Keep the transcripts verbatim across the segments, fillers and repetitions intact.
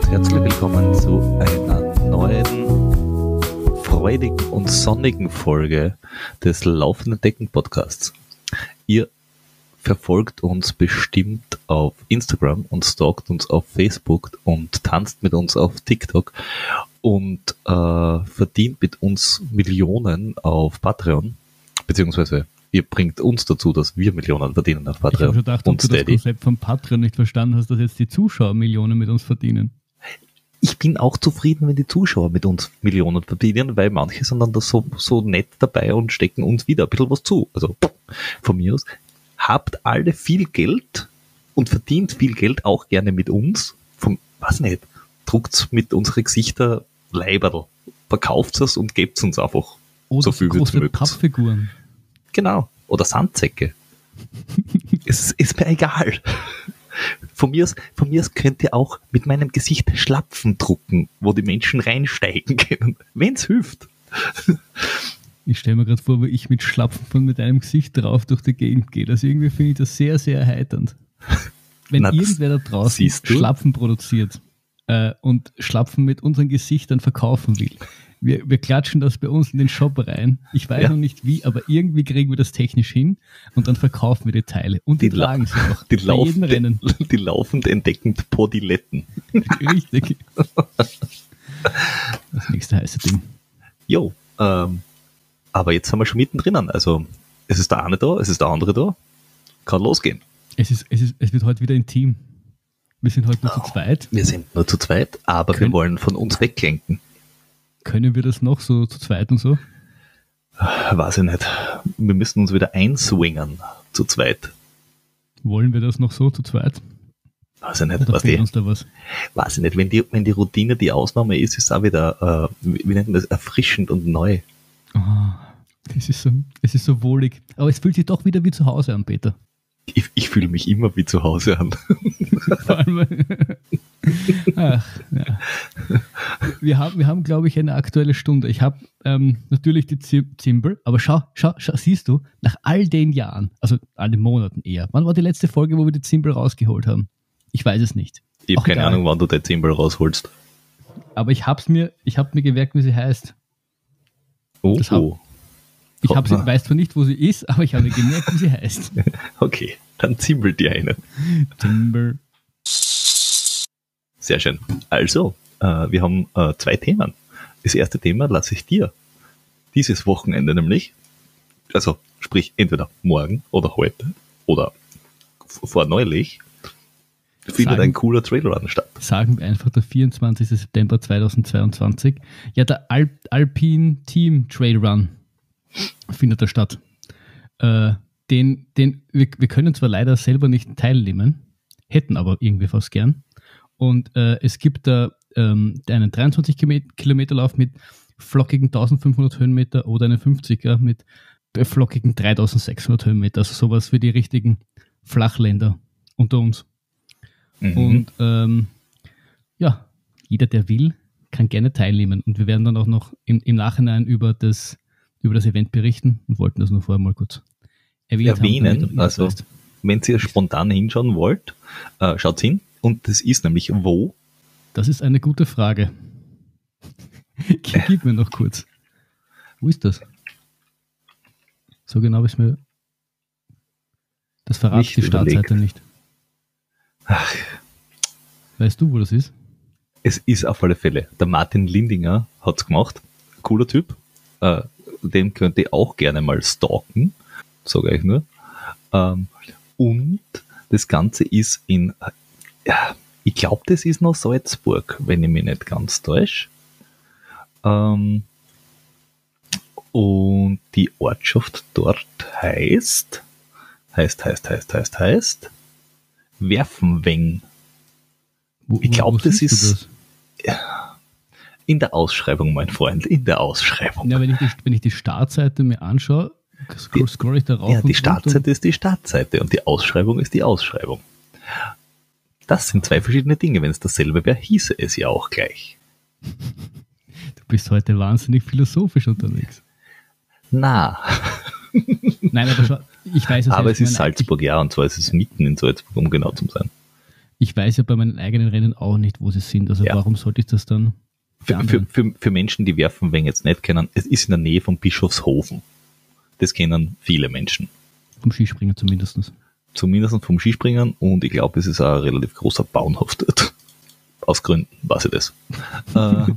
herzlich willkommen zu einer neuen, freudigen und sonnigen Folge des Laufenden Decken Podcasts. Ihr verfolgt uns bestimmt auf Instagram und stalkt uns auf Facebook und tanzt mit uns auf TikTok und äh, verdient mit uns Millionen auf Patreon, beziehungsweise ihr bringt uns dazu, dass wir Millionen verdienen auf Patreon. Ich habe schon gedacht, ob du das Konzept von Patreon nicht verstanden hast, dass jetzt die Zuschauer Millionen mit uns verdienen. Ich bin auch zufrieden, wenn die Zuschauer mit uns Millionen verdienen, weil manche sind dann da so, so nett dabei und stecken uns wieder ein bisschen was zu. Also von mir aus, habt alle viel Geld und verdient viel Geld auch gerne mit uns. Von, was nicht, druckt mit unseren Gesichter Leiberl, verkauft es und gebt es uns einfach. Oder so viel große Pappfiguren. Genau. Oder Sandsäcke. Es ist mir egal. Von mir aus, von mir aus könnt ihr auch mit meinem Gesicht Schlapfen drucken, wo die Menschen reinsteigen können, wenn es hilft. Ich stelle mir gerade vor, wie ich mit Schlapfen von mit einem Gesicht drauf durch die Gegend gehe. Also irgendwie finde ich das sehr, sehr erheiternd. Wenn Na, irgendwer da draußen Schlapfen produziert äh, und Schlapfen mit unseren Gesichtern verkaufen will, Wir, wir klatschen das bei uns in den Shop rein. Ich weiß ja. noch nicht wie, aber irgendwie kriegen wir das technisch hin und dann verkaufen wir die Teile. Und die, die tragen sie auch. Die, laufen, Rennen. Die, die laufend entdeckend Podiletten. Richtig. Das nächste heiße Ding. Jo, ähm, aber jetzt sind wir schon mittendrin. Also es ist der eine da, es ist der andere da. Kann losgehen. Es, ist, es, ist, es wird heute wieder intim. Wir sind heute nur oh, zu zweit. Wir sind nur zu zweit, aber Können, wir wollen von uns weglenken. Können wir das noch so zu zweit und so? Weiß ich nicht. Wir müssen uns wieder einswingen zu zweit. Wollen wir das noch so zu zweit? Weiß ich nicht. Oder Was fehlt die, uns da was? Weiß ich nicht. Wenn die, wenn die Routine die Ausnahme ist, ist es auch wieder, äh, wie nennt man das, erfrischend und neu. Oh, es ist so, es ist so wohlig. Aber es fühlt sich doch wieder wie zu Hause an, Peter. Ich, ich fühle mich immer wie zu Hause an. Vor allem, ach, ja. Wir haben, wir haben, glaube ich, eine aktuelle Stunde. Ich habe ähm, natürlich die Zimbel, aber schau, schau, schau, siehst du, nach all den Jahren, also all den Monaten eher, wann war die letzte Folge, wo wir die Zimbel rausgeholt haben? Ich weiß es nicht. Ich habe keine egal. Ahnung, wann du die Zimbel rausholst. Aber ich habe mir, ich habe mir gemerkt, wie sie heißt. Oh, das hab, oh. Ich hab sie, weiß zwar nicht, wo sie ist, aber ich habe gemerkt, wie sie heißt. Okay, dann zimbel dir eine. Zimbel. Sehr schön. Also, äh, wir haben äh, zwei Themen. Das erste Thema lasse ich dir. Dieses Wochenende nämlich, also sprich entweder morgen oder heute oder vor neulich, findet sagen, ein cooler Trailrun statt. Sagen wir einfach der vierundzwanzigsten September zweitausendzweiundzwanzig. Ja, der Al- Alpine Team Trailrun findet da statt. Äh, den, den, wir, wir können zwar leider selber nicht teilnehmen, hätten aber irgendwie fast gern. Und äh, es gibt da ähm, einen dreiundzwanzig Kilometer Lauf mit flockigen eintausendfünfhundert Höhenmeter oder einen fünfziger mit flockigen dreitausendsechshundert Höhenmeter. Also sowas für die richtigen Flachländer unter uns. Mhm. Und ähm, ja, jeder, der will, kann gerne teilnehmen. Und wir werden dann auch noch im, im Nachhinein über das, über das Event berichten und wollten das nur vorher mal kurz erwähnt erwähnen. Haben, also, weißt. Wenn ihr spontan hinschauen wollt, äh, schaut hin. Und das ist nämlich wo? Das ist eine gute Frage. Gib mir noch kurz. Wo ist das? So genau ist mir. Das verrate die Startseite nicht. Ach. Weißt du, wo das ist? Es ist auf alle Fälle. Der Martin Lindinger hat es gemacht. Cooler Typ. Äh, den könnt ihr auch gerne mal stalken. Sage ich nur. Ähm, und das Ganze ist in. Ja, ich glaube, das ist noch Salzburg, wenn ich mich nicht ganz täusche. Ähm, und die Ortschaft dort heißt, heißt, heißt, heißt, heißt, heißt, Werfenweng. Wo, ich glaube, das ist das? Ja, in der Ausschreibung, mein Freund, in der Ausschreibung. Ja, wenn ich die, wenn ich die Startseite mir anschaue, scroll, scroll ich da rauf. Ja, die Startseite ist die Startseite und die Ausschreibung ist die Ausschreibung. Das sind zwei verschiedene Dinge. Wenn es dasselbe wäre, hieße es ja auch gleich. Du bist heute wahnsinnig philosophisch unterwegs. Na. Nein, aber schon, ich weiß es Aber es ist meine, Salzburg, ich, ja, und zwar ist es mitten in Salzburg, um genau zu sein. ich weiß ja bei meinen eigenen Rennen auch nicht, wo sie sind. Also Ja. warum sollte ich das dann Für, für, behandeln? für, für Menschen, die Werfenweng jetzt nicht kennen, es ist in der Nähe von Bischofshofen. Das kennen viele Menschen. Vom Skispringen zumindest. Zumindest vom Skispringen, und ich glaube, es ist auch ein relativ großer Bauernhof dort. Aus Gründen weiß ich das. äh,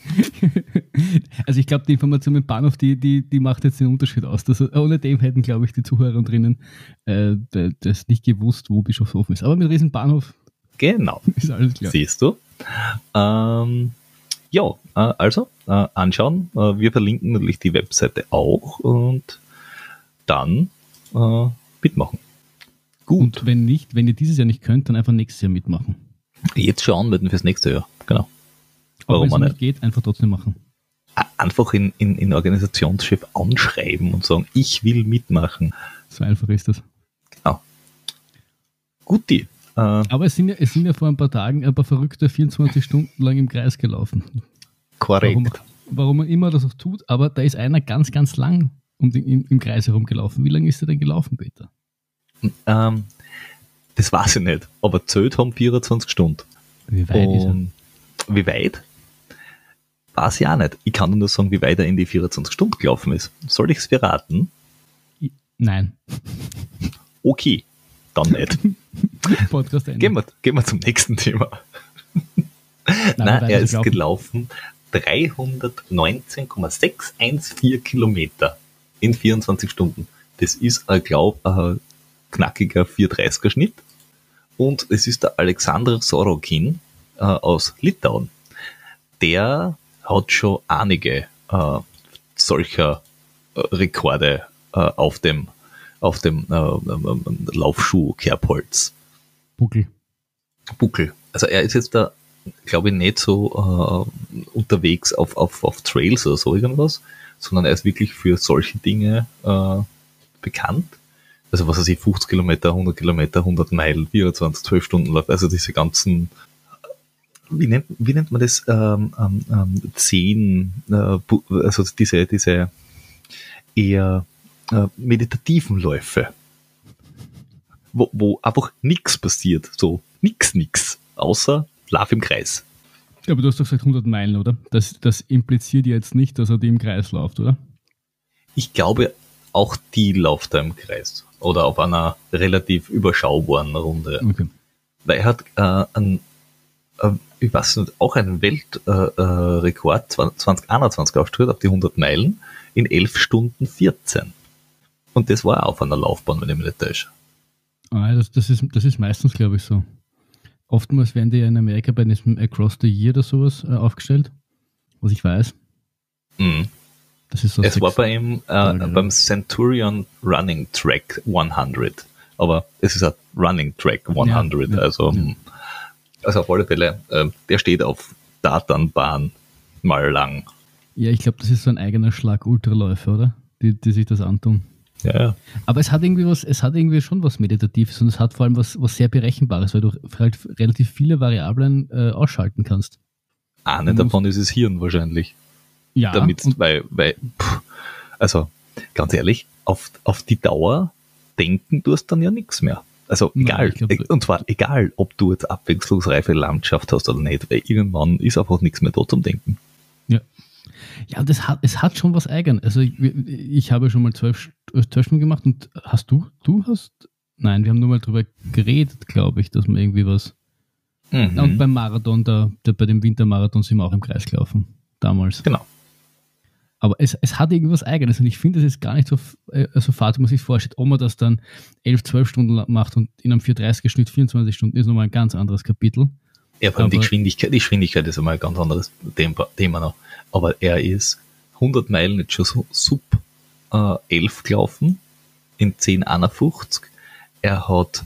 Also ich glaube, die Information mit Bahnhof, die, die, die macht jetzt den Unterschied aus. Das, ohne dem hätten, glaube ich, die Zuhörer drinnen äh, das nicht gewusst, wo Bischofshofen ist. Aber mit riesen Bahnhof genau, ist alles klar. siehst du. Ähm, ja, äh, also äh, anschauen. Äh, wir verlinken natürlich die Webseite auch und dann äh, mitmachen. Gut. Und wenn nicht, wenn ihr dieses Jahr nicht könnt, dann einfach nächstes Jahr mitmachen. Jetzt schon anmelden fürs nächste Jahr. Genau. Auch wenn Warum es auch nicht geht, einfach trotzdem machen. Einfach in, in, in Organisationschef anschreiben und sagen, ich will mitmachen. So einfach ist das. Genau. Guti. Äh, Aber es sind, ja, es sind ja vor ein paar Tagen ein paar Verrückte vierundzwanzig Stunden lang im Kreis gelaufen. korrekt. Warum, warum man immer das auch tut, aber da ist einer ganz, ganz lang um den, im, im Kreis herumgelaufen. Wie lange ist er denn gelaufen, Peter? Ähm, das weiß ich nicht, aber zählt haben vierundzwanzig Stunden. Wie weit ist er? Und wie weit? Weiß ich auch nicht. Ich kann nur sagen, wie weit er in die vierundzwanzig Stunden gelaufen ist. Soll ich es verraten? Nein. Okay, dann nicht. Podcast Ende. Gehen wir, gehen wir zum nächsten Thema. Nein, Nein, weiter er ist gelaufen. gelaufen dreihundertneunzehn Komma sechshundertvierzehn Kilometer in vierundzwanzig Stunden. Das ist, ich glaube, ein knackiger vierhundertdreißiger Schnitt. Und es ist der Alexander Sorokin äh, aus Litauen. Der hat schon einige äh, solcher äh, Rekorde äh, auf dem, auf dem äh, äh, Laufschuh Kerbholz. Buckel. Buckel. Also er ist jetzt da, glaube ich, nicht so äh, unterwegs auf, auf, auf Trails oder so irgendwas, sondern er ist wirklich für solche Dinge äh, bekannt. Also was weiß ich, fünfzig Kilometer, hundert Kilometer, hundert Meilen, vierundzwanzig, zwölf Stunden Lauf, also diese ganzen, wie nennt, wie nennt man das, ähm, ähm, zehn, äh, also diese, diese eher äh, meditativen Läufe, wo, wo einfach nichts passiert, so nix, nix, außer Lauf im Kreis. Ja, aber du hast doch gesagt hundert Meilen, oder? Das, das impliziert jetzt nicht, dass er die im Kreis läuft, oder? Ich glaube, auch die läuft er im Kreis oder auf einer relativ überschaubaren Runde. Okay. Weil er hat äh, einen, äh, ich weiß nicht, auch einen Weltrekord äh, äh, zwanzig einundzwanzig aufgestellt auf die hundert Meilen in elf Stunden vierzehn. Und das war auch auf einer Laufbahn, wenn ich mich nicht täusche. Ah, das, das, ist, das ist meistens, glaube ich, so. Oftmals werden die ja in Amerika bei diesem Across the Year oder sowas äh, aufgestellt, was ich weiß. Mhm. Das ist so Es sechs- war bei ihm äh, Tage, beim Centurion Running Track hundert. Aber es ist ein Running Track hundert. Ja, ja, also, ja. mh, also auf alle Fälle, äh, der steht auf Tatanbahn mal lang. Ja, ich glaube, das ist so ein eigener Schlag Ultraläufer, oder? Die, die sich das antun. Ja, ja. Aber es hat irgendwie was, es hat irgendwie schon was Meditatives und es hat vor allem was, was sehr Berechenbares, weil du halt relativ viele Variablen äh, ausschalten kannst. Eine Du davon ist das Hirn wahrscheinlich. Ja, Damit, und, weil, weil, pff, also ganz ehrlich, auf, auf die Dauer denken tust dann ja nichts mehr. Also Nein, egal, ich glaub, e- und zwar egal, ob du jetzt abwechslungsreiche Landschaft hast oder nicht, weil irgendwann ist einfach nichts mehr da zum Denken. ja. Ja, das hat, es hat schon was Eigenes. Also ich, ich habe schon mal zwölf, zwölf Stunden gemacht und hast du, du hast, nein, wir haben nur mal drüber geredet, glaube ich, dass man irgendwie was, Mhm. und beim Marathon, da, da, bei dem Wintermarathon sind wir auch im Kreis gelaufen, damals. Genau. Aber es, es hat irgendwas Eigenes und ich finde, das ist gar nicht so, äh, so fad, wie man sich vorstellt. Ob man das dann elf, zwölf Stunden macht und in einem vierhundertdreißiger Schnitt vierundzwanzig Stunden, ist nochmal ein ganz anderes Kapitel. Ja, vor allem die Aber- Geschwindigkeit, die Geschwindigkeit ist einmal ein ganz anderes Thema, Thema noch. Aber er ist hundert Meilen jetzt schon so sub äh, elf gelaufen, in zehn einundfünfzig. Er hat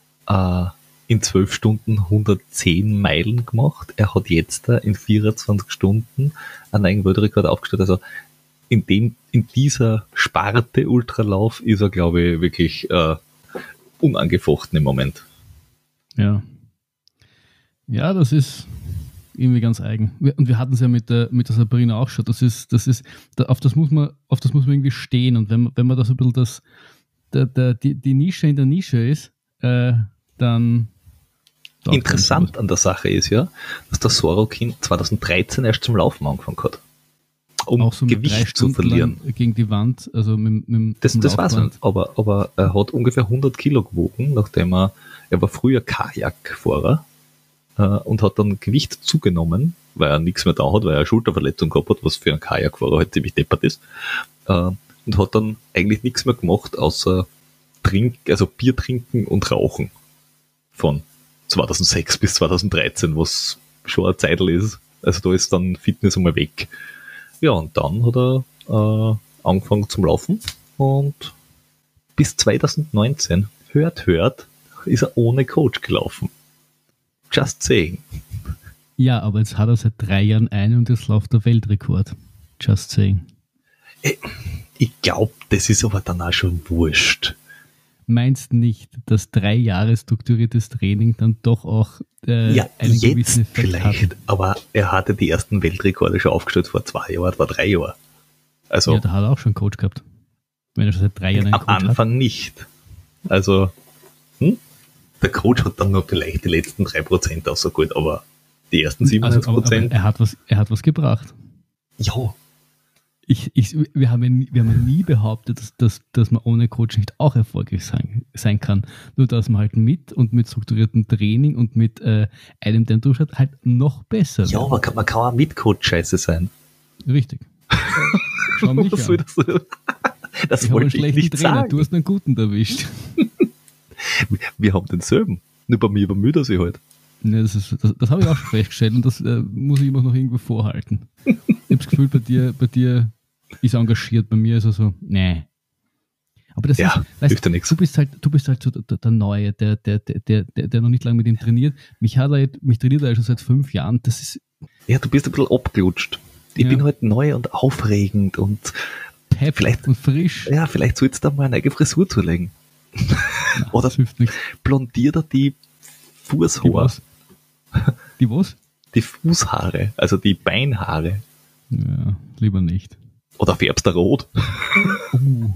äh, in zwölf Stunden hundertzehn Meilen gemacht. Er hat jetzt äh, in vierundzwanzig Stunden einen neuen Weltrekord aufgestellt. Also in dem, in dieser Sparte Ultralauf ist er, glaube ich, wirklich äh, unangefochten im Moment. Ja. Ja, das ist irgendwie ganz eigen. Wir- Und wir hatten es ja mit der, mit der Sabrina auch schon. Das ist, das ist, da- auf das muss man, auf das muss man irgendwie stehen. Und wenn man, wenn man da so ein bisschen das, der, der, die, die Nische in der Nische ist, äh, dann, Interessant an der Sache ist ja, dass der Sorokin zwanzig dreizehn erst zum Laufen angefangen hat. Um auch so mit drei Gewicht zu Stunden verlieren. lang gegen die Wand, also mit, mit Das, dem das weiß Laufband. ich, aber, aber er hat ungefähr hundert Kilo gewogen, nachdem er, er war früher Kajakfahrer äh, und hat dann Gewicht zugenommen, weil er nichts mehr da hat, weil er eine Schulterverletzung gehabt hat, was für einen Kajakfahrer halt ziemlich deppert ist, äh, und hat dann eigentlich nichts mehr gemacht, außer Trink, also Bier trinken und rauchen. Von zweitausendsechs bis zweitausenddreizehn, was schon eine Zeitl ist. Also da ist dann Fitness einmal weg. Ja, und dann hat er äh, angefangen zum Laufen und bis zwanzig neunzehn, hört, hört, ist er ohne Coach gelaufen. Just saying. Ja, aber jetzt hat er seit drei Jahren einen und jetzt läuft der Weltrekord. Just saying. Ich, ich glaube, das ist aber dann auch schon wurscht. Meinst nicht, dass drei Jahre strukturiertes Training dann doch auch äh, Ja, einen jetzt gewissen Effekt vielleicht, hat? aber er hatte die ersten Weltrekorde schon aufgestellt vor zwei Jahren, vor drei Jahren. Also Ja, da hat er auch schon einen Coach gehabt. Wenn er schon seit drei Jahren einen am Coach Anfang nicht. Also hm? Der Coach hat dann noch vielleicht die letzten drei Prozent auch so gut, aber die ersten hat. Also, siebenundneunzig aber, aber Prozent, er hat was, er hat was gebracht. ja, Ich, ich, wir, haben ja nie, wir haben ja nie behauptet, dass, dass, dass man ohne Coach nicht auch erfolgreich sein, sein kann. Nur dass man halt mit und mit strukturiertem Training und mit äh, einem, der durchschaut, halt noch besser ja, wird. man kann, man kann auch mit Coach scheiße sein. Richtig. Schau mich Was soll an. das, das Ich habe einen wollte ich schlechten nicht Trainer, sagen. du hast einen guten erwischt. Wir haben denselben. Nur bei mir bemüht er sich halt. Ne, das ist, das, das habe ich auch schon festgestellt und das äh, muss ich immer noch irgendwo vorhalten. Ich habe das Gefühl, bei dir, bei dir ist er engagiert, bei mir ist er so, nee. Aber das Ja, ist, hilft ja weißt, nichts. du bist halt, du bist halt so der, der Neue, der, der, der, der, der noch nicht lange mit ihm trainiert. Mich hat er, jetzt- mich trainiert er schon seit fünf Jahren. Das ist Ja, du bist ein bisschen abgelutscht. Ich Ja. bin halt neu und aufregend und pep Vielleicht- und frisch. ja, vielleicht sollst du da mal eine eigene Frisur zulegen. Nein, Oder das hilft nichts. blondier dir die Die Fußhaare, was? Die was? die Fußhaare, also die Beinhaare. Ja, lieber nicht. Oder färbst du rot? Uh.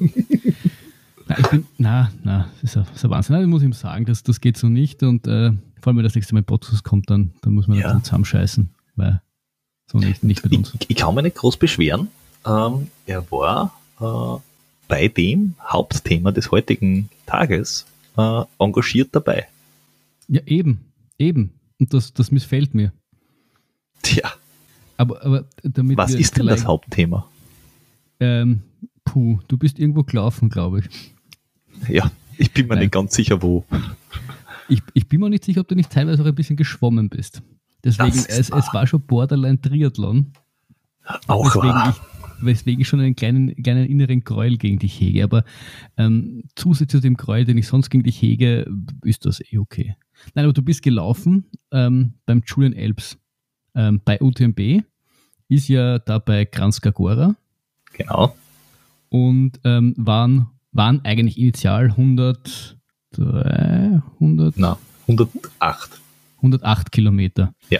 Na, ich bin, na, na, das ist ein, das ist ein Wahnsinn. Nein, ich muss ihm sagen, das, das geht so nicht und äh, vor allem, wenn das nächste Mal Podcast kommt, dann, dann muss man Ja. da zusammenscheißen, weil so nicht, nicht mit uns. Ich, ich kann mich nicht groß beschweren. Ähm, er war äh, bei dem Hauptthema des heutigen Tages äh, engagiert dabei. Ja, eben, eben. Und das, das missfällt mir. Tja, Aber, aber damit was wir ist denn das vielleicht- Hauptthema? Ähm, puh, du bist irgendwo gelaufen, glaube ich. Ja, ich bin mir Nein. nicht ganz sicher, wo. ich. Ich bin mir nicht sicher, ob du nicht teilweise auch ein bisschen geschwommen bist. Deswegen, Das ist es, wahr. es war schon Borderline Triathlon. Auch weswegen wahr. ich, weswegen ich schon einen kleinen, kleinen inneren Gräuel gegen dich hege. Aber ähm, zusätzlich zu dem Gräuel, den ich sonst gegen dich hege, ist das eh okay. Nein, aber du bist gelaufen ähm, beim Julian Alps. Ähm, bei U T M B ist ja da bei Kranjska Gora Genau. und ähm, waren, waren eigentlich initial hundertdrei, hundert, Na, hundertacht. hundertacht Kilometer. Ja.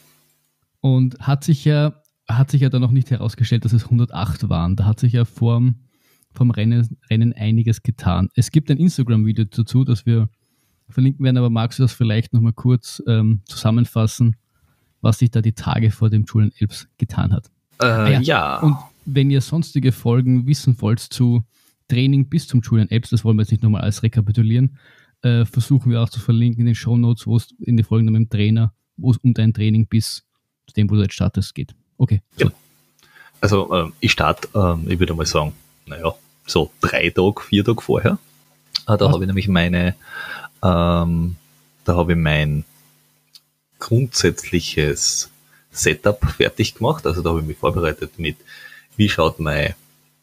Und hat sich ja, hat sich ja dann noch nicht herausgestellt, dass es hundertacht waren. Da hat sich ja vorm, vom Rennen, Rennen einiges getan. Es gibt ein Instagram-Video dazu, das wir verlinken werden, aber magst du das vielleicht nochmal kurz ähm, zusammenfassen, was sich da die Tage vor dem Julian Alps getan hat? Äh, Ah ja. ja. Und wenn ihr sonstige Folgen wissen wollt zu Training bis zum Julian Alps, das wollen wir jetzt nicht nochmal alles rekapitulieren, äh, versuchen wir auch zu verlinken in den Shownotes, wo es in die Folgen mit dem Trainer, wo es um dein Training bis zu dem, wo du jetzt startest, geht. Okay. So. Ja. Also ähm, ich starte, ähm, ich würde mal sagen, naja, so drei Tage, vier Tage vorher. Äh, da Was? habe ich nämlich meine, ähm, da habe ich mein grundsätzliches Setup fertig gemacht. Also da habe ich mich vorbereitet mit, wie schaut mein,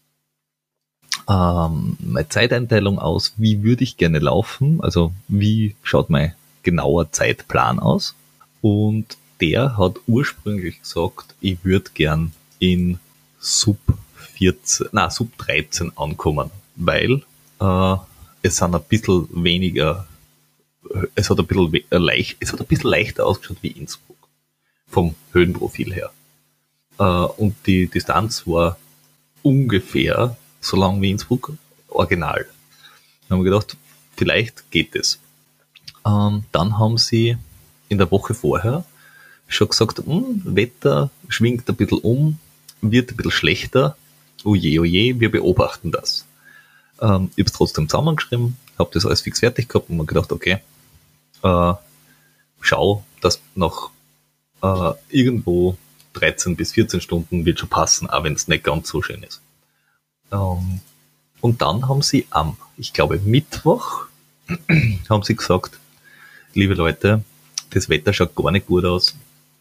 ähm, meine Zeiteinteilung aus, wie würde ich gerne laufen, also wie schaut mein genauer Zeitplan aus. Und der hat ursprünglich gesagt, ich würde gern in Sub vierzehn, na Sub dreizehn ankommen, weil äh, es sind ein bisschen weniger, es hat ein bisschen we- äh, leicht, es hat ein bisschen leichter ausgeschaut wie Innsbruck vom Höhenprofil her. Äh, und die Distanz war ungefähr so lang wie Innsbruck original. Da haben wir gedacht, vielleicht geht es. Ähm, dann haben sie in der Woche vorher schon gesagt, hm, Wetter schwingt ein bisschen um, wird ein bisschen schlechter, oje, oje, wir beobachten das. Ähm, ich habe es trotzdem zusammengeschrieben, habe das alles fix fertig gehabt und mir gedacht, okay, äh, schau, dass nach äh, irgendwo dreizehn bis vierzehn Stunden wird schon passen, auch wenn es nicht ganz so schön ist. Ähm, und dann haben sie am, ich glaube Mittwoch, haben sie gesagt, liebe Leute, das Wetter schaut gar nicht gut aus.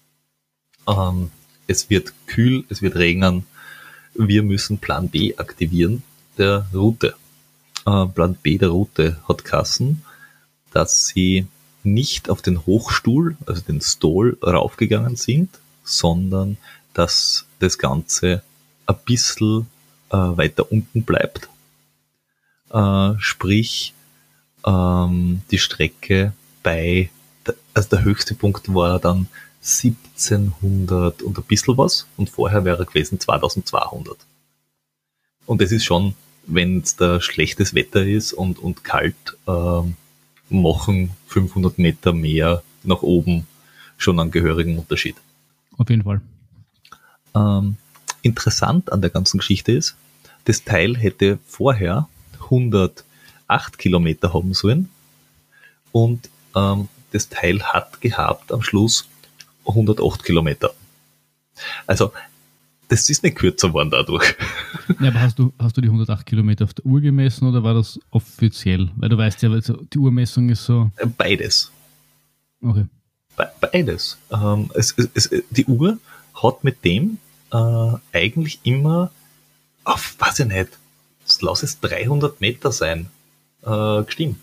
Ähm, es wird kühl, es wird regnen. Wir müssen Plan B aktivieren, der Route. Äh, Plan B der Route hat geheißen, dass sie nicht auf den Hochstuhl, also den Stall, raufgegangen sind, sondern dass das Ganze ein bisschen äh, weiter unten bleibt. Äh, sprich, ähm, die Strecke bei, also der höchste Punkt war dann siebzehnhundert und ein bisschen was und vorher wäre gewesen zweitausendzweihundert. Und das ist schon, wenn es da schlechtes Wetter ist und, und kalt, ähm, machen fünfhundert Meter mehr nach oben schon einen gehörigen Unterschied. Auf jeden Fall. Ähm, interessant an der ganzen Geschichte ist, das Teil hätte vorher hundertacht Kilometer haben sollen und ähm, das Teil hat gehabt am Schluss hundertacht Kilometer. Also das ist nicht kürzer geworden dadurch. Ja, aber hast du, hast du die hundertacht Kilometer auf der Uhr gemessen oder war das offiziell? Weil du weißt ja, also die Uhrmessung ist so... Beides. Okay. Be- Beides. Ähm, es, es, es, die Uhr hat mit dem äh, eigentlich immer auf, weiß ich nicht, lass es dreihundert Meter sein, äh, gestimmt.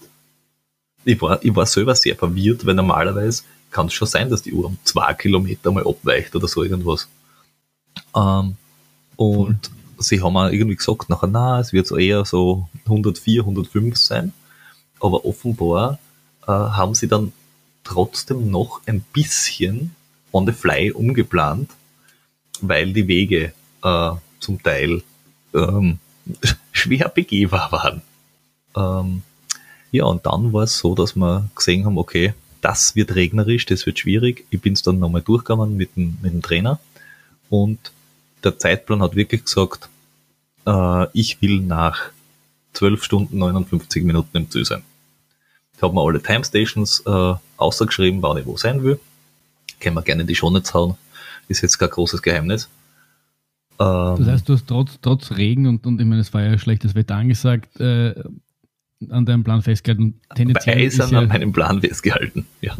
Ich war, ich war selber sehr verwirrt, weil normalerweise kann es schon sein, dass die Uhr um zwei Kilometer mal abweicht oder so irgendwas. Ähm, und Voll. Sie haben auch irgendwie gesagt, nachher, na, es wird so eher so hundertvier, hundertfünf sein. Aber offenbar äh, haben sie dann trotzdem noch ein bisschen on the fly umgeplant, weil die Wege äh, zum Teil ähm, schwer begehbar waren. Ähm, ja, und dann war es so, dass wir gesehen haben, okay, das wird regnerisch, das wird schwierig. Ich bin es dann nochmal durchgegangen mit dem, mit dem Trainer und der Zeitplan hat wirklich gesagt, äh, ich will nach zwölf Stunden neunundfünfzig Minuten im Ziel sein. Ich habe mir alle Timestations äh, ausgeschrieben, wann ich wo sein will. Können wir gerne in die Shownotes hauen. Ist jetzt kein großes Geheimnis. Ähm, das heißt, du hast trotz, trotz Regen und, und ich meine, es war ja schlechtes Wetter angesagt, äh, an deinem Plan festgehalten. Tendenziell ist an ja, meinem Plan festgehalten, ja.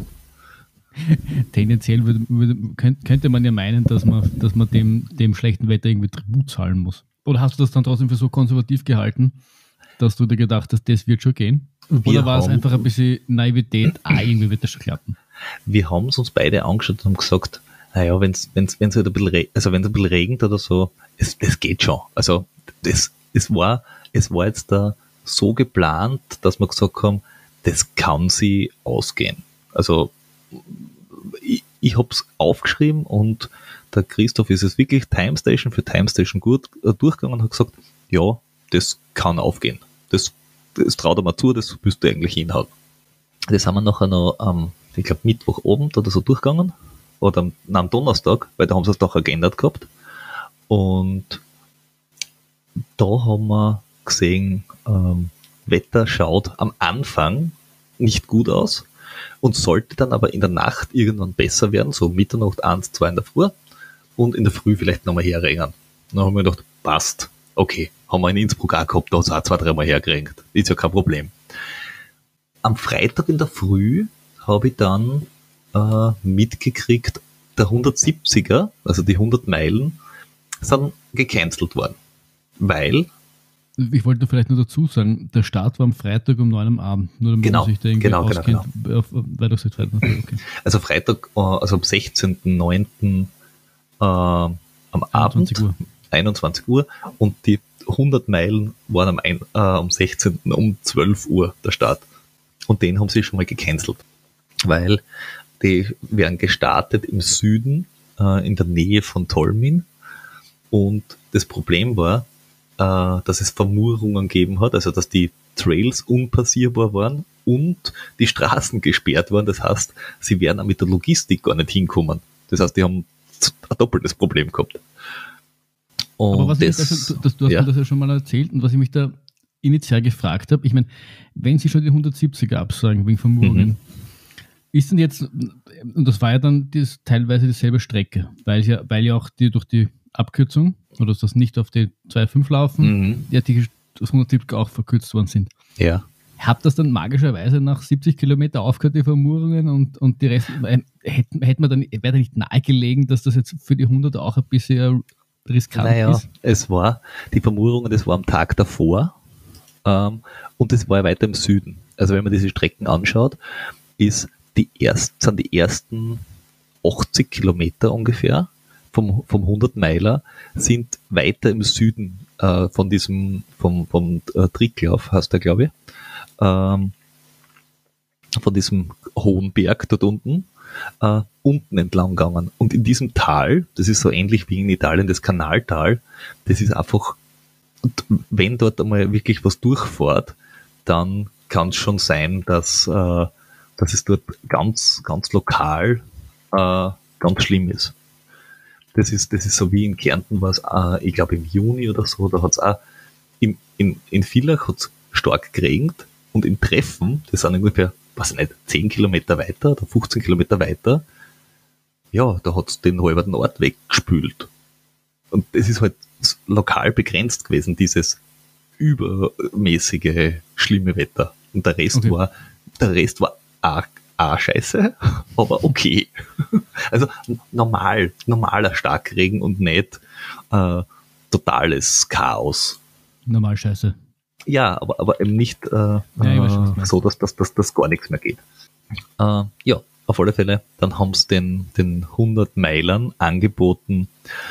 Tendenziell würde, würde, könnte man ja meinen, dass man, dass man dem, dem schlechten Wetter irgendwie Tribut zahlen muss. Oder hast du das dann trotzdem für so konservativ gehalten, dass du dir gedacht hast, das wird schon gehen? Wir Oder war haben, es einfach ein bisschen Naivität, ah, irgendwie wird das schon klappen? Wir haben es uns beide angeschaut und haben gesagt, naja, wenn es wenn's, wenn's halt ein bisschen, also wenn es ein bisschen regnet oder so, es, das geht schon. Also das, es war, es war jetzt da so geplant, dass wir gesagt haben, das kann sie ausgehen. Also ich, ich habe es aufgeschrieben und der Christoph ist es wirklich Timestation für Timestation gut äh, durchgegangen und hat gesagt, ja, das kann aufgehen. Das, das traut er mal zu, das müsste eigentlich hinhauen. Das haben wir nachher noch am, ähm, ich glaube, Mittwochabend oder so durchgegangen. Oder am, am Donnerstag, weil da haben sie es doch geändert gehabt. Und da haben wir gesehen, ähm, Wetter schaut am Anfang nicht gut aus und sollte dann aber in der Nacht irgendwann besser werden, so Mitternacht, eins, zwei in der Früh und in der Früh vielleicht nochmal herregnen. Dann haben wir gedacht, passt, okay, haben wir in Innsbruck auch gehabt, da hat es auch zwei, dreimal hergeregnet, ist ja kein Problem. Am Freitag in der Früh habe ich dann äh, mitgekriegt, der hundertsiebziger, also die hundert Meilen, sind gecancelt worden, weil ich wollte vielleicht nur dazu sagen, der Start war am Freitag um neun am Abend. Nur damit genau, man sich da irgendwie genau, auskennt. genau, genau. Auf, auf, okay. Also Freitag, also am sechzehnten neunten Äh, am Abend, Uhr. einundzwanzig Uhr und die hundert Meilen waren am, ein, äh, am sechzehnten um zwölf Uhr der Start. Und den haben sie schon mal gecancelt, weil die werden gestartet im Süden, äh, in der Nähe von Tolmin. Und das Problem war, dass es Vermurungen gegeben hat, also dass die Trails unpassierbar waren und die Straßen gesperrt waren. Das heißt, sie wären auch mit der Logistik gar nicht hinkommen. Das heißt, die haben ein doppeltes Problem gehabt. Und Aber was das, ich, das, das, du hast ja. mir das ja schon mal erzählt und was ich mich da initial gefragt habe, ich meine, wenn sie schon die hundertsiebziger absagen wegen Vermurungen, mhm. ist denn jetzt, und das war ja dann das, teilweise dieselbe Strecke, weil ja, weil ja auch die durch die Abkürzung oder das nicht auf die zwei Komma fünf laufen, Mhm. ja, die das hundertsiebziger auch verkürzt worden sind. Ja. Hat das dann magischerweise nach siebzig Kilometer aufgehört, die Vermurungen und, und die Rest, hätte, hätte man dann, wäre da nicht nahegelegen, dass das jetzt für die hundert auch ein bisschen riskant naja, ist? es war, die Vermurungen, das war am Tag davor ähm, und das war ja weiter im Süden. Also wenn man diese Strecken anschaut, ist die erst, sind die ersten achtzig Kilometer ungefähr vom, vom hundert-Meiler sind weiter im Süden äh, von diesem, vom, vom äh, Tricklauf, heißt der, glaube ich, ähm, von diesem hohen Berg dort unten, äh, unten entlang gegangen. Und in diesem Tal, das ist so ähnlich wie in Italien, das Kanaltal, das ist einfach, wenn dort einmal wirklich was durchfährt, dann kann es schon sein, dass, äh, dass es dort ganz, ganz lokal äh, ganz schlimm ist. Das ist, das ist so wie in Kärnten war es, äh, ich glaube im Juni oder so, da hat es auch, in, in, in Villach hat es stark geregnet und im Treffen, das sind ungefähr, weiß ich nicht, zehn Kilometer weiter oder fünfzehn Kilometer weiter, ja, da hat es den halben Ort weggespült. Und das ist halt lokal begrenzt gewesen, dieses übermäßige, schlimme Wetter. Und der Rest Okay. war, der Rest war auch, auch scheiße, aber okay. Also normal, normaler Starkregen und nicht äh, totales Chaos. Normal scheiße. Ja, aber, aber eben nicht äh, Ja, ich weiß schon, was du äh, meinst. so, dass das dass, dass gar nichts mehr geht. Äh, ja, auf alle Fälle, dann haben sie den, den hundert-Meilern angeboten,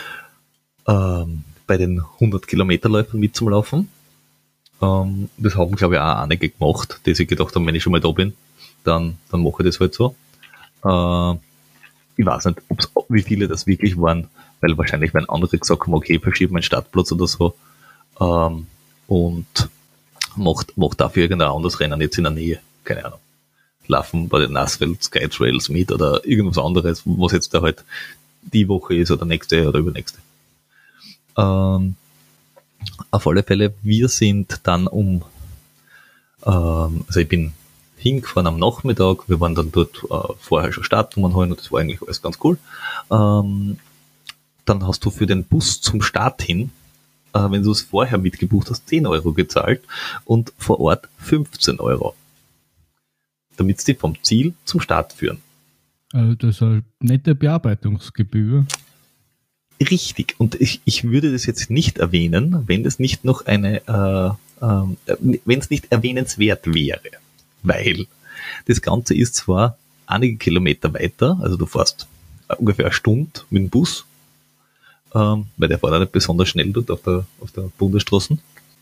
ähm, bei den hundert-Kilometer-Läufern mitzulaufen. Ähm, das haben, glaube ich, auch einige gemacht, die sich gedacht haben, wenn ich schon mal da bin, dann, dann mache ich das halt so. Äh, ich weiß nicht, ob's, wie viele das wirklich waren, weil wahrscheinlich, wenn andere gesagt haben, okay, verschieben meinen Startplatz oder so, ähm, und macht, macht dafür irgendein anderes Rennen jetzt in der Nähe, keine Ahnung. Laufen bei den Nassfeld Sky Trails mit oder irgendwas anderes, was jetzt da halt die Woche ist oder nächste oder übernächste. Ähm, auf alle Fälle, wir sind dann um, ähm, also ich bin hingefahren am Nachmittag, wir waren dann dort äh, vorher schon Startnummern holen und das war eigentlich alles ganz cool. Ähm, dann hast du für den Bus zum Start hin, äh, wenn du es vorher mitgebucht hast, zehn Euro gezahlt und vor Ort fünfzehn Euro. Damit sie vom Ziel zum Start führen. Also das ist eine nette Bearbeitungsgebühr. Richtig. Und ich, ich würde das jetzt nicht erwähnen, wenn das nicht noch eine, äh, äh, wenn es nicht erwähnenswert wäre. Weil das Ganze ist zwar einige Kilometer weiter, also du fährst ungefähr eine Stunde mit dem Bus, ähm, weil der fährt auch nicht besonders schnell dort auf der, auf der Bundesstraße.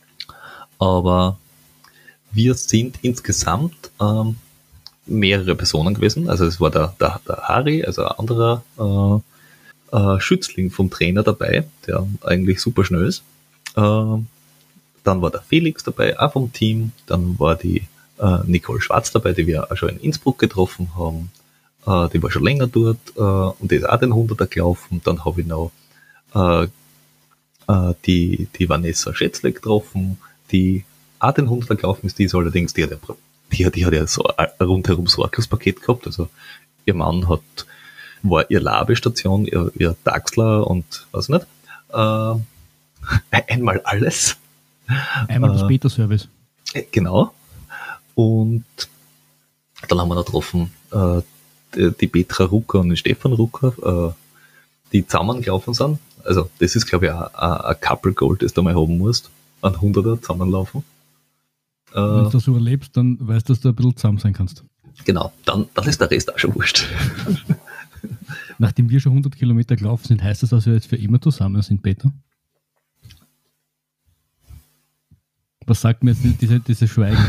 Aber wir sind insgesamt ähm, mehrere Personen gewesen. Also es war der, der, der Harry, also ein anderer äh, äh, Schützling vom Trainer dabei, der eigentlich super schnell ist. Äh, dann war der Felix dabei, auch vom Team. Dann war die äh, Nicole Schwarz dabei, die wir auch schon in Innsbruck getroffen haben. Äh, die war schon länger dort äh, und die ist auch den hunderter gelaufen. Dann habe ich noch äh, äh, die, die Vanessa Schätzle getroffen, die auch den hunderter gelaufen ist. Die ist allerdings, die hat ja Die hat, die hat ja so ein rundherum Sorglos-Paket gehabt. Also ihr Mann hat, war ihr Labestation, ihr, ihr Taxler und was nicht. Äh, einmal alles. Einmal das Äh, Beta-Service. Genau. Und dann haben wir noch getroffen äh, die, die Petra Rucker und den Stefan Rucker, äh, die zusammengelaufen sind. Also das ist, glaube ich, auch ein Couple Gold, das du mal haben musst. Ein hunderter zusammenlaufen. Wenn du das überlebst, dann weißt du, dass du ein bisschen zusammen sein kannst. Genau, dann, dann ist der Rest auch schon wurscht. Nachdem wir schon hundert Kilometer gelaufen sind, heißt das, dass wir jetzt für immer zusammen sind, Peter? Was sagt mir jetzt diese, diese Schweigen?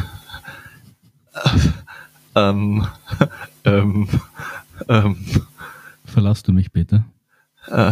ähm, ähm, ähm, Verlasst du mich, Peter? Äh,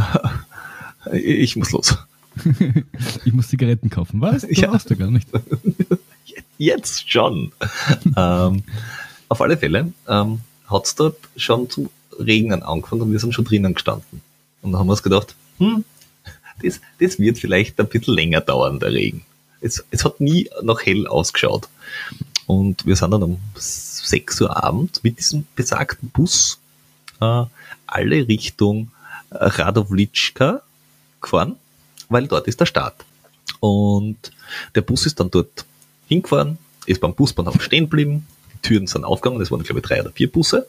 ich muss los. Ich muss Zigaretten kaufen. Was? Du Ja. brauchst du gar nicht. Jetzt. Jetzt schon. ähm, auf alle Fälle ähm, hat es dort schon zu regnen angefangen und wir sind schon drinnen gestanden. Und dann haben wir uns gedacht, hm, das, das wird vielleicht ein bisschen länger dauern, der Regen. Es, es hat nie noch hell ausgeschaut. Und wir sind dann um sechs Uhr abends mit diesem besagten Bus äh, alle Richtung Radowlitschka gefahren, weil dort ist der Start. Und der Bus ist dann dort hingefahren, ist beim Busbahnhof stehen geblieben, die Türen sind aufgegangen, es waren glaube ich drei oder vier Busse.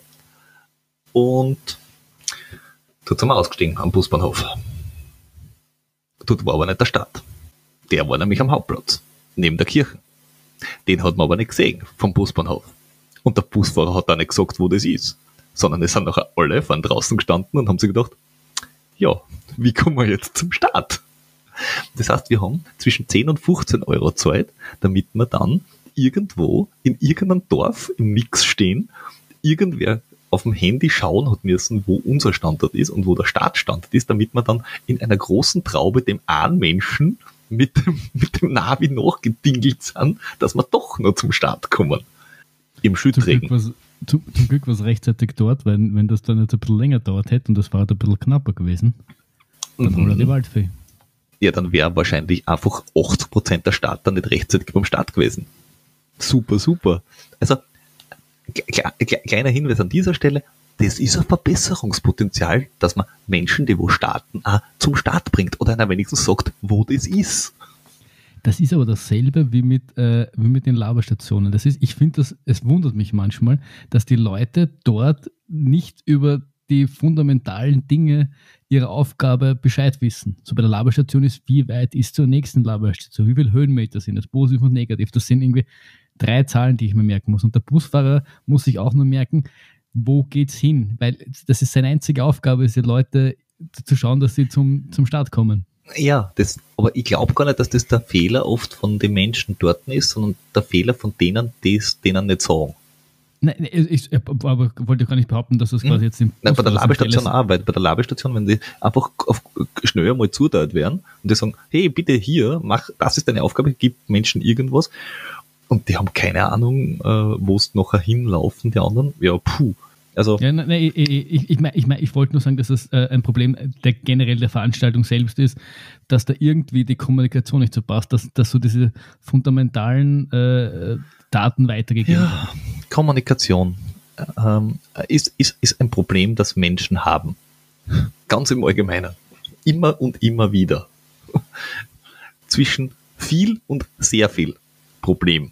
Und dort sind wir ausgestiegen am Busbahnhof. Dort war aber nicht der Start. Der war nämlich am Hauptplatz, neben der Kirche. Den hat man aber nicht gesehen vom Busbahnhof. Und der Busfahrer hat auch nicht gesagt, wo das ist. Sondern es sind nachher alle von draußen gestanden und haben sich gedacht, ja, wie kommen wir jetzt zum Start? Das heißt, wir haben zwischen zehn und fünfzehn Euro Zeit, damit wir dann irgendwo in irgendeinem Dorf im Nix stehen, irgendwer auf dem Handy schauen hat müssen, wo unser Standort ist und wo der Startstandort ist, damit wir dann in einer großen Traube dem einen Menschen mit dem, mit dem Navi nachgedingelt sind, dass wir doch noch zum Start kommen. Im Schüttregen. Zum, zum, zum Glück war es rechtzeitig dort, weil wenn das dann jetzt ein bisschen länger dauert hätte und das Fahrrad ein bisschen knapper gewesen, dann mhm. holen die Waldfee. Ja, dann wäre wahrscheinlich einfach achtzig Prozent der Start dann nicht rechtzeitig beim Start gewesen. Super, super. Also, kle- kle- kleiner Hinweis an dieser Stelle, das ist ein Verbesserungspotenzial, dass man Menschen, die wo starten, auch zum Start bringt oder einer wenigstens sagt, wo das ist. Das ist aber dasselbe wie mit, äh, wie mit den Laberstationen. Das ist, ich finde, es wundert mich manchmal, dass die Leute dort nicht über die fundamentalen Dinge ihrer Aufgabe Bescheid wissen. So bei der Laberstation ist, wie weit ist zur nächsten Laberstation, wie viele Höhenmeter sind das, positiv und negativ. Das sind irgendwie drei Zahlen, die ich mir merken muss. Und der Busfahrer muss sich auch nur merken, wo geht's hin? Weil das ist seine einzige Aufgabe, die Leute zu schauen, dass sie zum, zum Start kommen. Ja, das, aber ich glaube gar nicht, dass das der Fehler oft von den Menschen dort ist, sondern der Fehler von denen, die es denen nicht sagen. Nein, ich, ich aber wollte gar nicht behaupten, dass das quasi hm. jetzt im Nein, bei der Labestation auch, weil bei der Labestation, wenn die einfach auf, schnell einmal zuteilt werden und die sagen, hey, bitte hier, mach, das ist deine Aufgabe, gib Menschen irgendwas und die haben keine Ahnung, äh, wo es nachher hinlaufen, die anderen, ja, puh. Also, ja, nein, ich, ich, ich, mein, ich, mein, ich wollte nur sagen, dass es äh, ein Problem der generell der Veranstaltung selbst ist, dass da irgendwie die Kommunikation nicht so passt, dass, dass so diese fundamentalen äh, Daten weitergegeben ja, werden. Kommunikation ähm, ist, ist, ist ein Problem, das Menschen haben. Ganz im Allgemeinen. Immer und immer wieder. Zwischen viel und sehr viel Problem.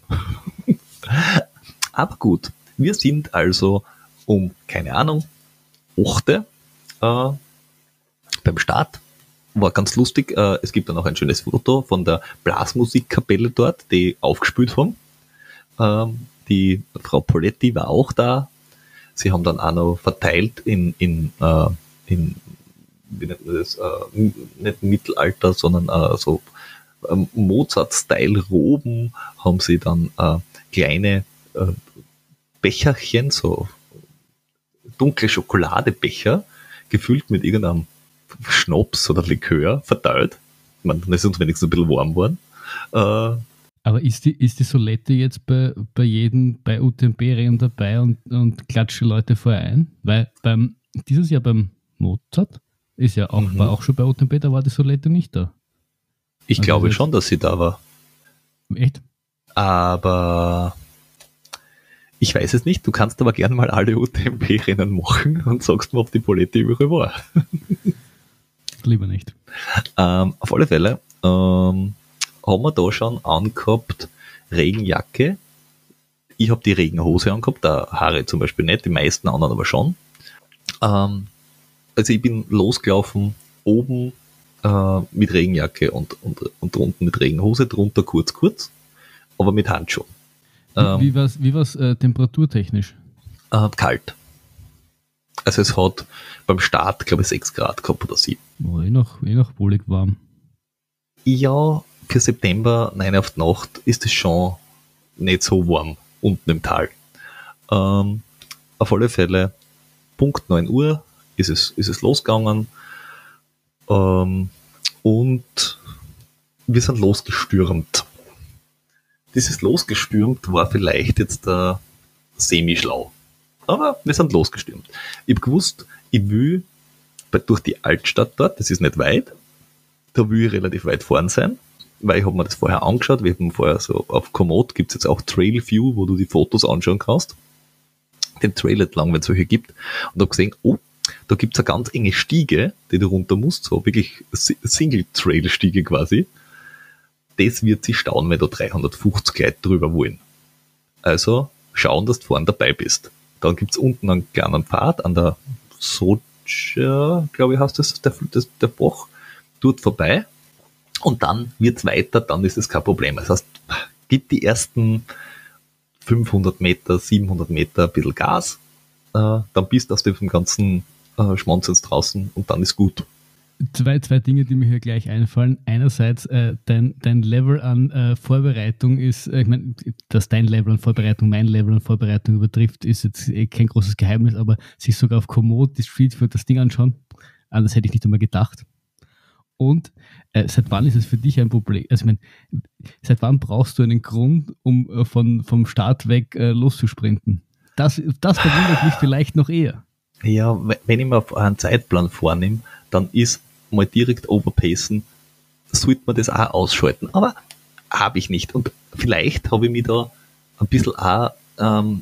Aber gut, wir sind also um, keine Ahnung, achte äh, beim Start. War ganz lustig. Äh, es gibt dann auch ein schönes Foto von der Blasmusikkapelle dort, die aufgespielt haben. Ähm, die Frau Poletti war auch da. Sie haben dann auch noch verteilt in, in, äh, in wie nennt man das, äh, nicht Mittelalter, sondern äh, so äh, Mozart-Style-Roben, haben sie dann äh, kleine äh, Becherchen, so dunkle Schokoladebecher, gefüllt mit irgendeinem Schnaps oder Likör, verteilt. Ich meine, dann ist uns wenigstens ein bisschen warm geworden. Äh, Aber ist die, ist die Solette jetzt bei, bei jedem, bei U T M B-Rennen dabei und, und klatscht die Leute vorher ein? Weil beim, dieses Jahr beim Mozart ist ja auch, mhm. war auch schon bei U T M B, da war die Solette nicht da. Ich also glaube schon, dass sie da war. Echt? Aber ich weiß es nicht, du kannst aber gerne mal alle U T M B-Rennen machen und sagst mir, ob die Polette überall war. Lieber nicht. Ähm, auf alle Fälle ähm, haben wir da schon angehabt Regenjacke. Ich habe die Regenhose angehabt, der Harry zum Beispiel nicht, die meisten anderen aber schon. Ähm, also ich bin losgelaufen, oben äh, mit Regenjacke und, und, und unten mit Regenhose, drunter kurz, kurz, aber mit Handschuhen. Ähm, wie war es wie war's, äh, temperaturtechnisch? Äh, kalt. Also es hat beim Start, glaube ich, sechs Grad gehabt oder sieben. Oh, eh noch, eh noch wohlig warm. Ja, für September, neun auf die Nacht, ist es schon nicht so warm unten im Tal. Ähm, auf alle Fälle, Punkt neun Uhr ist es, ist es losgegangen. Ähm, und wir sind losgestürmt. dieses losgestürmt war vielleicht jetzt äh, semi-schlau. Aber wir sind losgestürmt. Ich habe gewusst, ich will bei, durch die Altstadt dort, das ist nicht weit, da will ich relativ weit vorn sein, weil ich habe mir das vorher angeschaut, wir haben vorher so, auf Komoot gibt es jetzt auch Trail View, wo du die Fotos anschauen kannst, den Trail entlang, wenn es solche gibt, und habe gesehen, oh, da gibt es eine ganz enge Stiege, die du runter musst, so wirklich Single-Trail-Stiege quasi. Das wird sich stauen, wenn da dreihundertfünfzig Leute drüber wollen. Also schauen, dass du vorne dabei bist. Dann gibt es unten einen kleinen Pfad an der Socha, glaube ich, heißt das, der, das, der Bach, dort vorbei. Und dann wird es weiter, dann ist es kein Problem. Das heißt, gib die ersten fünfhundert Meter, siebenhundert Meter ein bisschen Gas, äh, dann bist du aus dem ganzen äh, Schmonzens draußen und dann ist gut. Zwei, zwei Dinge, die mir hier gleich einfallen. Einerseits, äh, dein, dein Level an äh, Vorbereitung ist, äh, ich meine, dass dein Level an Vorbereitung mein Level an Vorbereitung übertrifft, ist jetzt eh kein großes Geheimnis, aber sich sogar auf Komoot, die Street für das Ding anschauen, ah, das hätte ich nicht einmal gedacht. Und äh, seit wann ist es für dich ein Problem? Also ich meine, seit wann brauchst du einen Grund, um äh, von, vom Start weg äh, loszusprinten? Das, das verwundert mich vielleicht noch eher. Ja, wenn ich mir einen Zeitplan vornehme, dann ist mal direkt overpacen, sollte man das auch ausschalten. Aber habe ich nicht. Und vielleicht habe ich mich da ein bisschen auch ähm,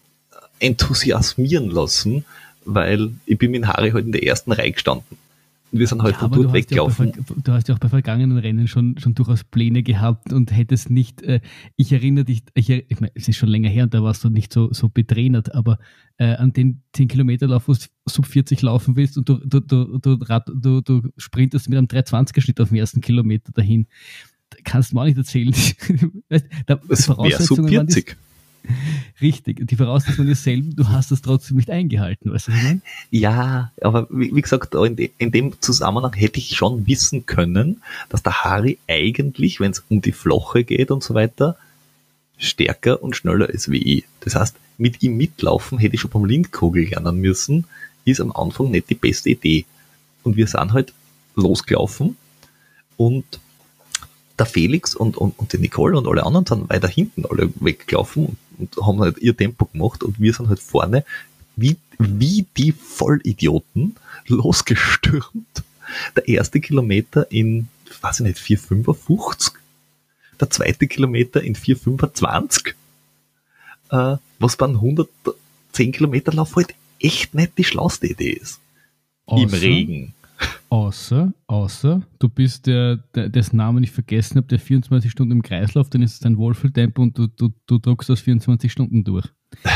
enthusiasmieren lassen, weil ich bin mit Harry halt in der ersten Reihe gestanden. Und wir sind halt ja, von dort weggelaufen. Ja bei, du hast ja auch bei vergangenen Rennen schon, schon durchaus Pläne gehabt und hättest nicht, äh, ich erinnere dich, ich, ich meine, es ist schon länger her und da warst du nicht so, so betrainert, aber äh, an den zehn Kilometer Lauf, wo du sub vierzig laufen willst und du, du, du, du, du, du sprintest mit einem drei zwanziger Schnitt auf dem ersten Kilometer dahin, kannst du mir auch nicht erzählen. da, es wäre sub vierzig. Richtig, die Voraussetzung ist dieselben, du hast das trotzdem nicht eingehalten, weißt du, was ich meine? Ja, aber wie, wie gesagt, in, de, in dem Zusammenhang hätte ich schon wissen können, dass der Harry eigentlich, wenn es um die Floche geht und so weiter, stärker und schneller ist wie ich. Das heißt, mit ihm mitlaufen hätte ich schon vom Lindkogel lernen müssen, ist am Anfang nicht die beste Idee. Und wir sind halt losgelaufen und der Felix und, und, und die Nicole und alle anderen sind weiter hinten alle weggelaufen und, und haben halt ihr Tempo gemacht und wir sind halt vorne wie, wie die Vollidioten losgestürmt. Der erste Kilometer in, weiß ich nicht, vier fünfundfünfzig, der zweite Kilometer in vier fünfundzwanzig, äh, was beim hundertzehn Kilometer Lauf halt echt nicht die schlauste Idee ist. Außer, im Regen. Außer, außer, du bist der, der dessen Namen ich vergessen habe, der vierundzwanzig Stunden im Kreislauf, dann ist es dein Wohlfühltempo und du, du, du druckst das vierundzwanzig Stunden durch.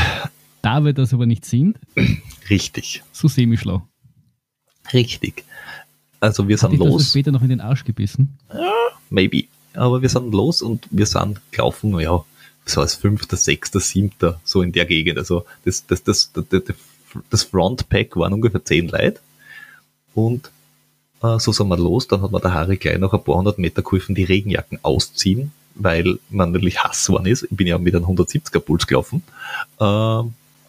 Da wir das aber nicht sind, richtig. So semi-schlau. Richtig. Also wir Hat sind dich los. Das später noch in den Arsch gebissen? Ja, maybe. Aber wir sind los und wir sind gelaufen, ja, so als fünfter, sechster, siebter, so in der Gegend. Also das, das, das, das, das, das Frontpack waren ungefähr zehn Leute. Und äh, so sind wir los. Dann hat mir der Harry gleich noch ein paar hundert Meter geholfen, die Regenjacken ausziehen, weil man natürlich Hass geworden ist. Ich bin ja mit einem hundertsiebziger Puls gelaufen. Äh,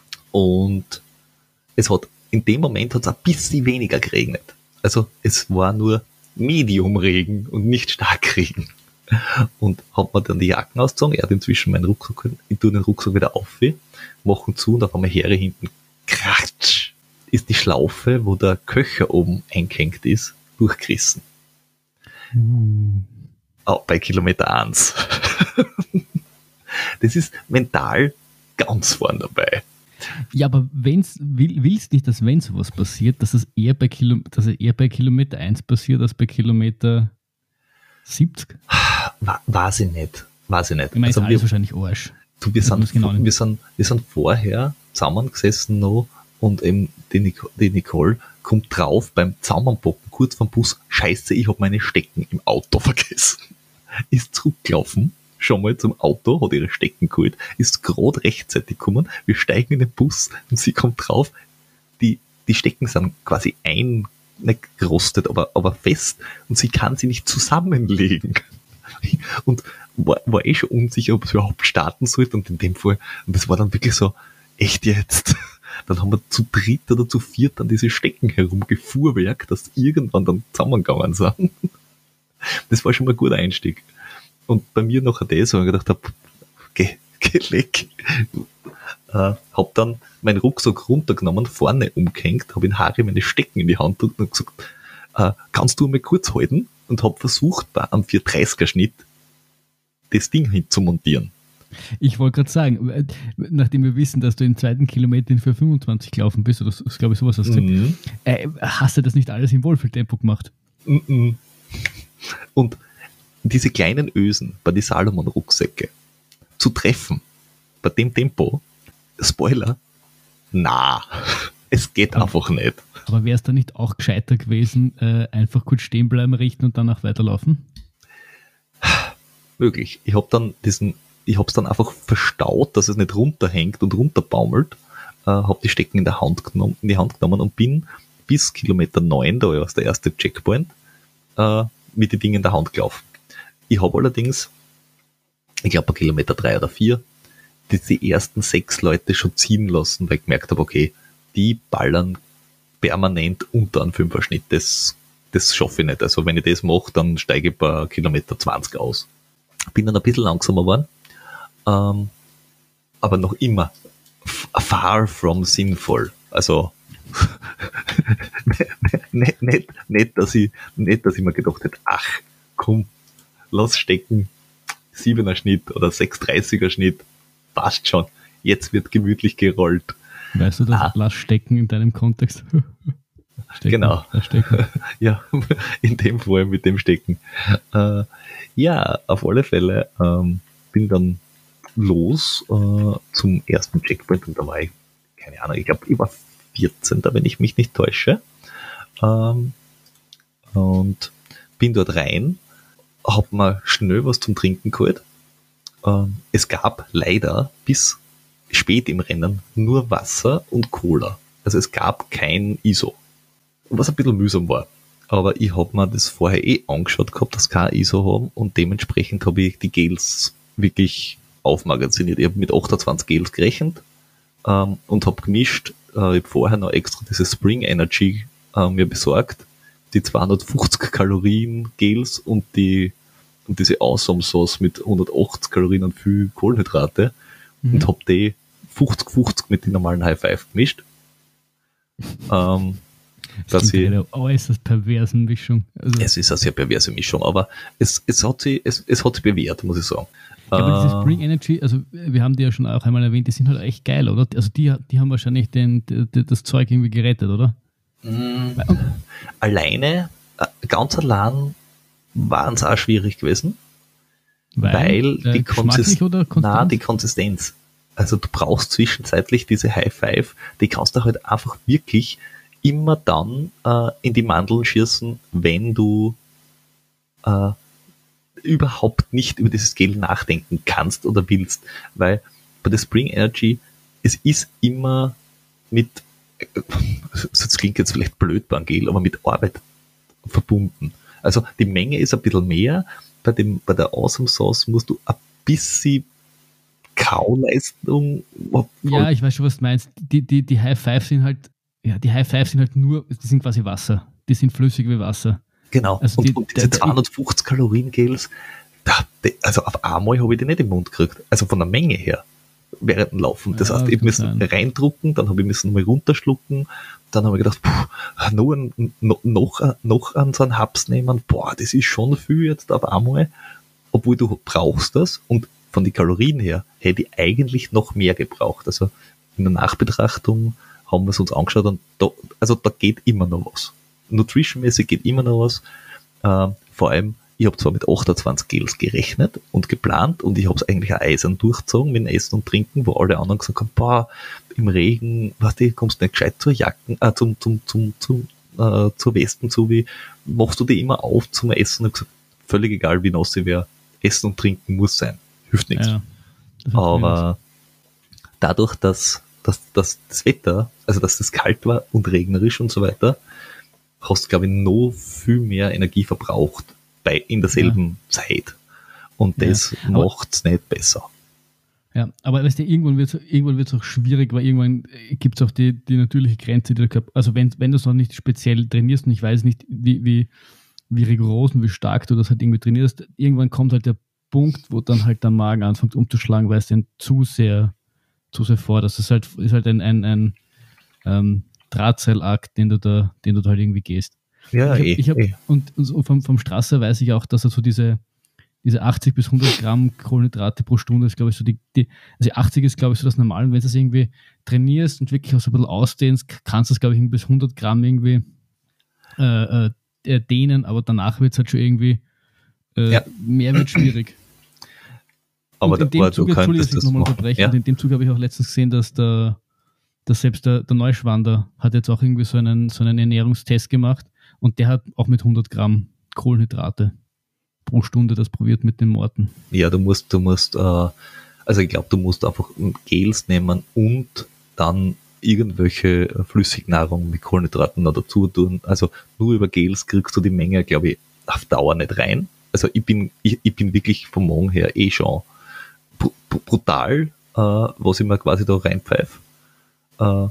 und es hat, in dem Moment hat es ein bisschen weniger geregnet. Also es war nur Medium-Regen und nicht Starkregen. Und hat mir dann die Jacken ausgezogen. Er hat inzwischen meinen Rucksack, ich tue den Rucksack wieder auf, machen zu und auf einmal Heere hinten, kratsch, ist die Schlaufe, wo der Köcher oben eingehängt ist, durchgerissen. Mm. Auch bei Kilometer eins. Das ist mental ganz vorn dabei. Ja, aber wenn's, will, willst nicht, dass wenn sowas passiert, dass es eher bei, Kilo, dass es eher bei Kilometer eins passiert, als bei Kilometer siebzig? Weiß ich nicht. Weiß ich nicht. Ich meine, also ist alles wahrscheinlich Arsch. Du, wir, sind, genau wir, sind, wir sind vorher zusammengesessen noch und eben die Nicole, die Nicole kommt drauf beim Zusammenpacken kurz vom Bus, scheiße, ich habe meine Stecken im Auto vergessen. Ist zurückgelaufen, schon mal zum Auto, hat ihre Stecken geholt, ist gerade rechtzeitig gekommen, wir steigen in den Bus und sie kommt drauf, die, die Stecken sind quasi ein, nicht gerostet, aber, aber fest und sie kann sie nicht zusammenlegen. Und war, war eh schon unsicher, ob es überhaupt starten sollte und in dem Fall, und das war dann wirklich so, echt jetzt? Dann haben wir zu dritt oder zu viert an diese Stecken herumgefuhrwerkt, dass irgendwann dann zusammengegangen sind. Das war schon mal ein guter Einstieg. Und bei mir nachher das, wo ich gedacht habe, ge, gelegt. Äh, hab dann meinen Rucksack runtergenommen, vorne umgehängt, hab in Harry meine Stecken in die Hand gedrückt und gesagt, äh, kannst du mal kurz halten? Und hab versucht, bei einem vierhundertdreißiger Schnitt das Ding hinzumontieren. Ich wollte gerade sagen, nachdem wir wissen, dass du im zweiten Kilometer in vier fünfundzwanzig gelaufen bist, oder das, glaube ich, sowas hast du Mhm. äh, hast du das nicht alles im Wohlfühltempo gemacht? Mhm. Und diese kleinen Ösen bei den Salomon-Rucksäcke zu treffen, bei dem Tempo, Spoiler, na, es geht Aber- einfach nicht. Aber wäre es da nicht auch gescheiter gewesen, äh, einfach kurz stehen bleiben, richten und danach weiterlaufen? Möglich. Ich habe dann diesen, ich habe es dann einfach verstaut, dass es nicht runterhängt und runterbaumelt, äh, habe die Stecken in, der Hand genommen, in die Hand genommen und bin bis Kilometer neun, da war der erste Checkpoint, äh, mit den Dingen in der Hand gelaufen. Ich habe allerdings, ich glaube bei Kilometer drei oder vier, die, die ersten sechs Leute schon ziehen lassen, weil ich gemerkt habe, okay, die ballern permanent unter einen Fünfer-Schnitt. Das, das schaffe ich nicht. Also wenn ich das mache, dann steige ich bei Kilometer zwanzig aus. Bin dann ein bisschen langsamer geworden, ähm, aber noch immer far from sinnvoll. Also nicht, nicht, nicht, dass ich, nicht, dass ich mir gedacht hätte, ach komm, lass stecken, siebener Schnitt oder sechs dreißiger Schnitt, passt schon, jetzt wird gemütlich gerollt. Weißt du das? Ah. Lass stecken in deinem Kontext. Stecken, Genau. lass stecken. Ja, in dem Fall mit dem Stecken. Äh, ja, auf alle Fälle ähm, bin dann los äh, zum ersten Checkpoint und da war ich, keine Ahnung, ich glaube, ich war vierzehn, wenn ich mich nicht täusche. Ähm, und bin dort rein, hab mir schnell was zum Trinken geholt. Ähm, es gab leider bis spät im Rennen nur Wasser und Cola. Also es gab kein I S O. Was ein bisschen mühsam war. Aber ich habe mir das vorher eh angeschaut gehabt, dass kein I S O haben und dementsprechend habe ich die Gels wirklich aufmagaziniert. Ich habe mit achtundzwanzig Gels gerechnet ähm, und habe gemischt. Äh, ich habe vorher noch extra diese Spring Energy äh, mir besorgt. Die zweihundertfünfzig Kalorien Gels und die und diese Awesome Sauce mit hundertachtzig Kalorien und viel Kohlenhydrate Mhm. und habe die fünfzig fünfzig mit den normalen High Five gemischt. ähm, Das dass klingt ich, eine äußerst perversen Mischung. Also, es ist eine sehr perverse Mischung, aber es, es hat sich, es, es hat sich bewährt, muss ich sagen. ja, aber diese Äh, Spring Energy, also wir haben die ja schon auch einmal erwähnt, die sind halt echt geil, oder? Also die, die haben wahrscheinlich den, die, das Zeug irgendwie gerettet, oder? mh, alleine, äh, ganz allein waren es auch schwierig gewesen, weil, äh, die, geschmacklich Konsist oder Konsistenz? na, die Konsistenz. Also du brauchst zwischenzeitlich diese High Five, die kannst du halt einfach wirklich immer dann äh, in die Mandeln schießen, wenn du äh, überhaupt nicht über dieses Gel nachdenken kannst oder willst. Weil bei der Spring Energy, es ist immer mit, das klingt jetzt vielleicht blöd beim Gel, aber mit Arbeit verbunden. Also die Menge ist ein bisschen mehr. Bei, dem, bei der Awesome Sauce musst du ein bisschen Kauleistung. Ja, ich weiß schon, was du meinst. Die, die, die High Five sind halt, ja, die High Five sind halt nur, die sind quasi Wasser. Die sind flüssig wie Wasser. Genau. Also und, die- und diese der- der- zweihundertfünfzig Kalorien Gels, da, die, also auf einmal habe ich die nicht im Mund gekriegt. Also von der Menge her während dem Laufen. Das Ja, heißt, ich kann müssen sein. reindrucken, dann habe ich müssen mal runterschlucken, dann habe ich gedacht, puh, noch, ein, noch, noch, noch an so einen Haps nehmen, boah, das ist schon viel jetzt auf einmal, obwohl du brauchst das und von den Kalorien her hätte ich eigentlich noch mehr gebraucht. Also in der Nachbetrachtung haben wir es uns angeschaut und da, also da geht immer noch was. Nutrition-mäßig geht immer noch was. Ähm, vor allem, ich habe zwar mit achtundzwanzig Gels gerechnet und geplant und ich habe es eigentlich auch eisern durchgezogen mit dem Essen und Trinken, wo alle anderen gesagt haben, boah, im Regen, weißt du, kommst nicht gescheit zur Jacken, äh, zum, zum, zum, zum, äh, zur Westen zu, wie machst du die immer auf zum Essen? Und gesagt, völlig egal, wie nass sie wäre, Essen und Trinken muss sein. Hilft nichts. Ja, das hat Aber dadurch, dass, dass, dass das Wetter, also dass das kalt war und regnerisch und so weiter, hast du, glaube ich, noch viel mehr Energie verbraucht bei, in derselben Zeit. Und Ja, das aber- macht's nicht besser. Ja, aber weißt du, irgendwann wird es irgendwann wird's auch schwierig, weil irgendwann gibt es auch die, die natürliche Grenze, die der Körper, also wenn, wenn du es noch nicht speziell trainierst und ich weiß nicht, wie, wie, wie rigoros und wie stark du das halt irgendwie trainierst, irgendwann kommt halt der Punkt, wo dann halt der Magen anfängt umzuschlagen, weil es den zu sehr, zu sehr fordert. Das ist halt, ist halt ein, ein, ein ähm, Drahtseilakt, den du da, den du da halt irgendwie gehst. Ja, ich hab, eh, ich hab, eh. Und, und so vom, vom Strasser weiß ich auch, dass er so diese, diese achtzig bis hundert Gramm Kohlenhydrate pro Stunde ist, glaube ich, so die, die also achtzig ist, glaube ich, so das Normale. Und wenn du das irgendwie trainierst und wirklich auch so ein bisschen ausdehnst, kannst du es, glaube ich, bis hundert Gramm irgendwie äh, äh, dehnen, aber danach wird es halt schon irgendwie äh, Ja. mehr wird schwierig. Aber und in da, dem aber Zug, du Entschuldigung, dass könntest ich das nochmal machen. unterbreche, Ja? und in dem Zug habe ich auch letztens gesehen, dass der dass selbst der, der Neuschwander hat jetzt auch irgendwie so einen, so einen Ernährungstest gemacht und der hat auch mit hundert Gramm Kohlenhydrate pro Stunde das probiert mit den Morten. Ja, du musst, du musst, äh, also ich glaube, du musst einfach Gels nehmen und dann irgendwelche Flüssignahrung mit Kohlenhydraten noch dazu tun. Also nur über Gels kriegst du die Menge, glaube ich, auf Dauer nicht rein. Also ich bin, ich, ich bin wirklich vom Morgen her eh schon br- br- brutal, äh, was ich mir quasi da reinpfeife. Äh,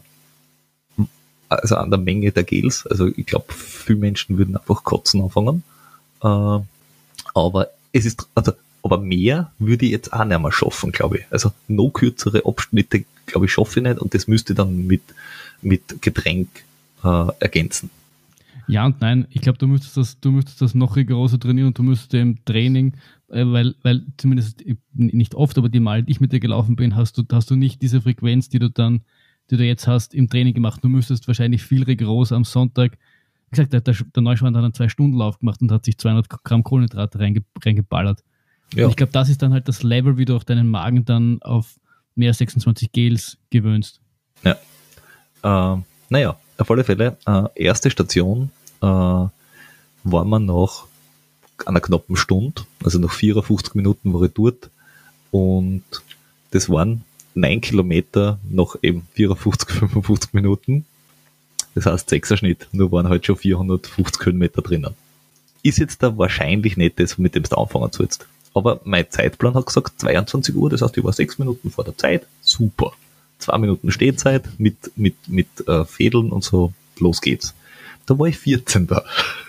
also an der Menge der Gels. Also ich glaube, viele Menschen würden einfach kotzen anfangen. Äh, aber es ist, also, aber mehr würde ich jetzt auch nicht mehr schaffen, glaube ich. Also noch kürzere Abschnitte, glaube ich, schaffe ich nicht, und das müsste ich dann mit, mit Getränk äh, ergänzen. Ja und nein, ich glaube, du müsstest das, du müsstest das noch rigoroser trainieren und du müsstest im Training, äh, weil, weil zumindest nicht oft, aber die Mal, die ich mit dir gelaufen bin, hast du, hast du nicht diese Frequenz, die du dann, die du jetzt hast, im Training gemacht. Du müsstest wahrscheinlich viel rigoroser am Sonntag. Wie gesagt, der, der Neuschwander hat einen zwei-Stunden-Lauf gemacht und hat sich zweihundert Gramm Kohlenhydrate reinge, reingeballert. Ja. Und ich glaube, das ist dann halt das Level, wie du auch deinen Magen dann auf mehr als sechsundzwanzig Gels gewöhnst. Ja. Äh, naja, auf alle Fälle, äh, erste Station äh, waren wir nach einer knappen Stunde, also nach vierundfünfzig Minuten war ich dort, und das waren neun Kilometer nach eben vierundfünfzig, fünfundfünfzig Minuten. Das heißt sechser Schnitt, nur waren halt schon vierhundertfünfzig Höhenmeter drinnen. Ist jetzt da wahrscheinlich nicht das, mit dem du anfangen sollst. Aber mein Zeitplan hat gesagt zweiundzwanzig Uhr, das heißt, ich war sechs Minuten vor der Zeit, super. Zwei Minuten Stehzeit mit, mit, mit äh, Fädeln und so, los geht's. Da war ich vierzehn da.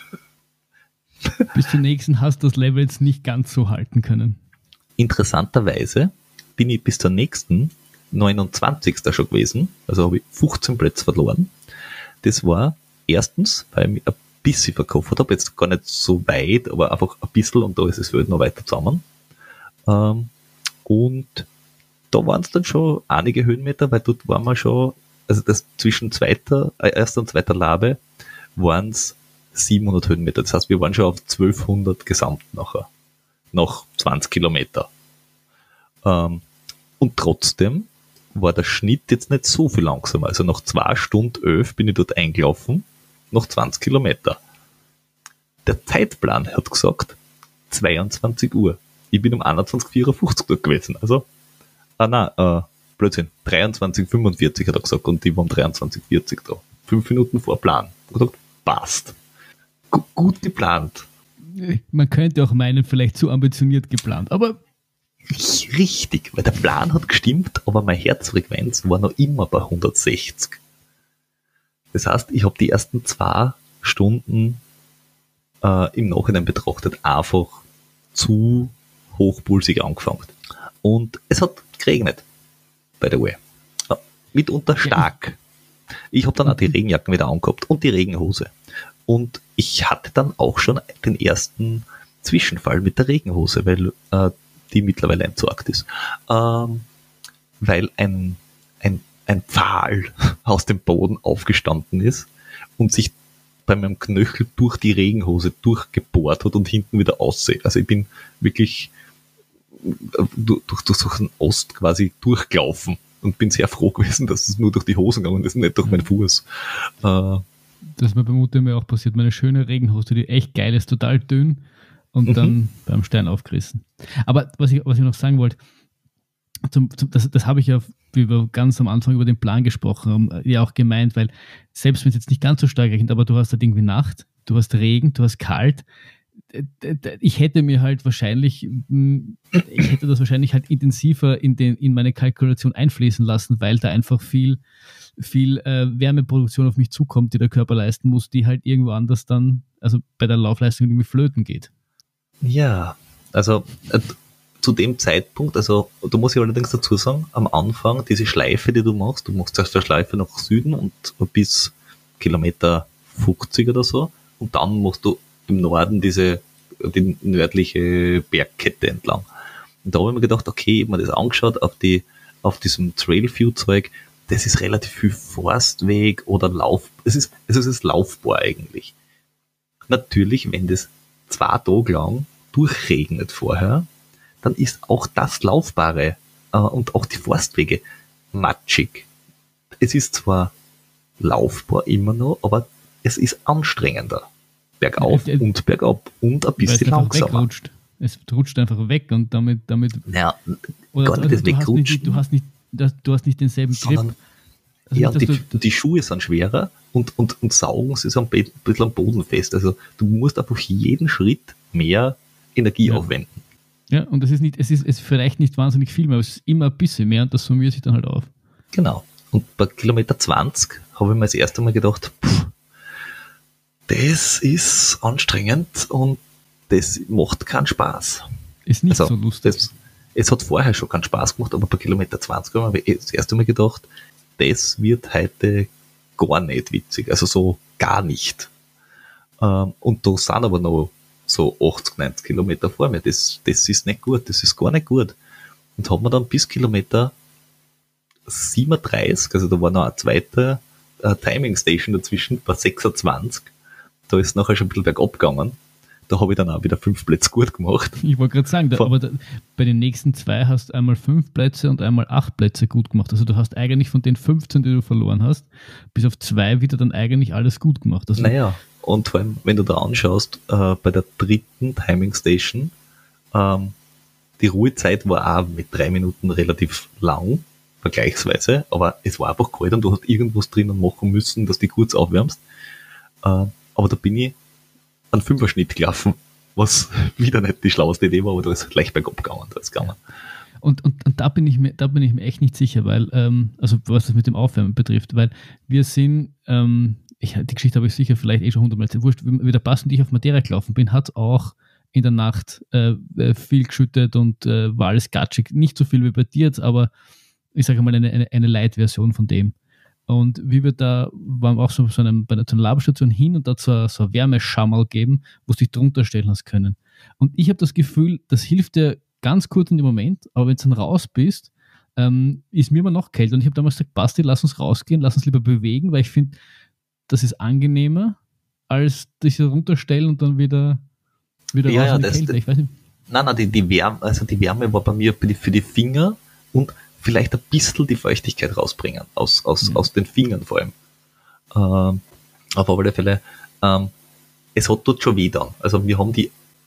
Bis zum nächsten hast du das Level jetzt nicht ganz so halten können. Interessanterweise bin ich bis zur nächsten neunundzwanzigsten schon gewesen, also habe ich fünfzehn Plätze verloren. Das war erstens, weil ich mich ein bisschen verkauft habe, jetzt gar nicht so weit, aber einfach ein bisschen, und da ist das Feld noch weiter zusammen. Ähm, und da waren es dann schon einige Höhenmeter, weil dort waren wir schon, also das zwischen zweiter, äh, erster und zweiter Labe waren es siebenhundert Höhenmeter. Das heißt, wir waren schon auf zwölfhundert gesamt nachher, nach zwanzig Kilometer. Ähm, und trotzdem war der Schnitt jetzt nicht so viel langsamer. Also nach zwei Stunden elf bin ich dort eingelaufen, noch zwanzig Kilometer. Der Zeitplan hat gesagt zweiundzwanzig Uhr. Ich bin um einundzwanzig Uhr vierundfünfzig dort gewesen. Also, ah nein, äh, Blödsinn, dreiundzwanzig Uhr fünfundvierzig hat er gesagt, und ich war um dreiundzwanzig Uhr vierzig da. Fünf Minuten vor Plan. Ich habe gesagt, passt. G- gut geplant. Man könnte auch meinen, vielleicht zu ambitioniert geplant, aber Richtig, weil der Plan hat gestimmt, aber meine Herzfrequenz war noch immer bei hundertsechzig. Das heißt, ich habe die ersten zwei Stunden äh, im Nachhinein betrachtet einfach zu hochpulsig angefangen. Und es hat geregnet, by the way. Ja, mitunter stark. Ich habe dann auch die Regenjacken wieder angehabt und die Regenhose. Und ich hatte dann auch schon den ersten Zwischenfall mit der Regenhose, weil äh, die mittlerweile entsorgt ist. Ähm, weil ein, ein, ein Pfahl aus dem Boden aufgestanden ist und sich bei meinem Knöchel durch die Regenhose durchgebohrt hat und hinten wieder aussieht. Also ich bin wirklich durch, durch, durch so einen Ost quasi durchgelaufen und bin sehr froh gewesen, dass es nur durch die Hosen gegangen ist, nicht durch meinen Fuß. Äh, das ist mir bei Mutter mir auch passiert. Meine schöne Regenhose, die echt geil ist, total dünn, und mhm. dann beim Stein aufgerissen. Aber was ich, was ich noch sagen wollte, zum, zum, das, das habe ich ja, wie wir ganz am Anfang über den Plan gesprochen haben, ja auch gemeint, weil selbst wenn es jetzt nicht ganz so stark regnet, aber du hast halt irgendwie Nacht, du hast Regen, du hast kalt. Ich hätte mir halt wahrscheinlich, ich hätte das wahrscheinlich halt intensiver in, den, in meine Kalkulation einfließen lassen, weil da einfach viel, viel äh, Wärmeproduktion auf mich zukommt, die der Körper leisten muss, die halt irgendwo anders dann, also bei der Laufleistung irgendwie flöten geht. Ja, also zu dem Zeitpunkt, also da muss ich allerdings dazu sagen, am Anfang diese Schleife, die du machst, du machst erst eine Schleife nach Süden und bis Kilometer fünfzig oder so und dann machst du im Norden diese die nördliche Bergkette entlang. Und da habe ich mir gedacht, okay, ich habe mir das angeschaut auf die auf diesem Trailview-Zeug, das ist relativ viel Forstweg oder Lauf, es ist, es ist laufbar eigentlich. Natürlich, wenn das zwei Tage lang durchregnet vorher, dann ist auch das Laufbare äh, und auch die Forstwege matschig. Es ist zwar laufbar immer noch, aber es ist anstrengender. Bergauf Ja, und bergab und ein bisschen Weil es einfach langsamer. wegrutscht. Es rutscht einfach weg und damit, damit Ja, oder, gar nicht das du, hast Wegrutschen. nicht, du, hast nicht, das, du hast nicht denselben Grip. sondern Also ja, nicht, dass die, du, die Schuhe sind schwerer und, und, und saugen sie so ein be- bisschen am Boden fest. Also du musst einfach jeden Schritt mehr Energie Ja. aufwenden. ja, und es ist nicht, es ist, es vielleicht nicht wahnsinnig viel mehr, aber es ist immer ein bisschen mehr und das summiert sich dann halt auf. Genau. Und bei Kilometer zwanzig habe ich mir das erste Mal gedacht, pff, das ist anstrengend und das macht keinen Spaß. Ist nicht Also, so lustig. das, es hat vorher schon keinen Spaß gemacht, aber bei Kilometer zwanzig habe ich mir das erste Mal gedacht, das wird heute gar nicht witzig. Also so gar nicht. Ähm, und da sind aber noch so achtzig, neunzig Kilometer vor mir. Das, das ist nicht gut, das ist gar nicht gut. Und haben wir dann bis Kilometer siebenunddreißig, also da war noch eine zweite äh, Timing Station dazwischen, bei sechsundzwanzig. Da ist nachher schon ein bisschen bergab gegangen. Da habe ich dann auch wieder fünf Plätze gut gemacht. Ich wollte gerade sagen, da, Vor- aber da, bei den nächsten zwei hast du einmal fünf Plätze und einmal acht Plätze gut gemacht. Also du hast eigentlich von den fünfzehn, die du verloren hast, bis auf zwei wieder dann eigentlich alles gut gemacht. Also, Naja, und vor allem, wenn du da anschaust, äh, bei der dritten Timing Station, ähm, die Ruhezeit war auch mit drei Minuten relativ lang, vergleichsweise, aber es war einfach kalt und du hast irgendwas drinnen machen müssen, dass du dich kurz aufwärmst. Äh, aber da bin ich einen Fünferschnitt gelaufen, was wieder nicht die schlauste Idee war, aber da ist leicht bergab gegangen, da ist gegangen. Und, und, und da bin ich mir, da bin ich mir echt nicht sicher, weil, ähm, also was das mit dem Aufwärmen betrifft, weil wir sind, ähm, ich, die Geschichte habe ich sicher vielleicht eh schon hundertmal erzählt, wurscht, wie der Pass und ich auf Madeira gelaufen bin, hat auch in der Nacht äh, viel geschüttet und äh, war alles gatschig, nicht so viel wie bei dir jetzt, aber ich sage mal eine, eine, eine Light-Version von dem. Und wie wir da, waren wir auch so, so einem, bei einer, so einer Laberstation hin und da so, so ein Wärmeschammerl geben, wo du dich drunter stellen hast können. Und ich habe das Gefühl, das hilft dir ganz kurz in dem Moment, aber wenn du dann raus bist, ähm, ist mir immer noch kälter. Und ich habe damals gesagt, Basti, lass uns rausgehen, lass uns lieber bewegen, weil ich finde, das ist angenehmer, als dich runterstellen und dann wieder, wieder Ja, raus ja, in die das- Kälte. Ich weiß nicht. Nein, nein, die, die Wärme, also die Wärme war bei mir für die, für die Finger und vielleicht ein bisschen die Feuchtigkeit rausbringen, aus, aus, Ja. aus den Fingern vor allem. Ähm, auf alle Fälle, ähm, es hat dort schon weh dann. Also wir haben die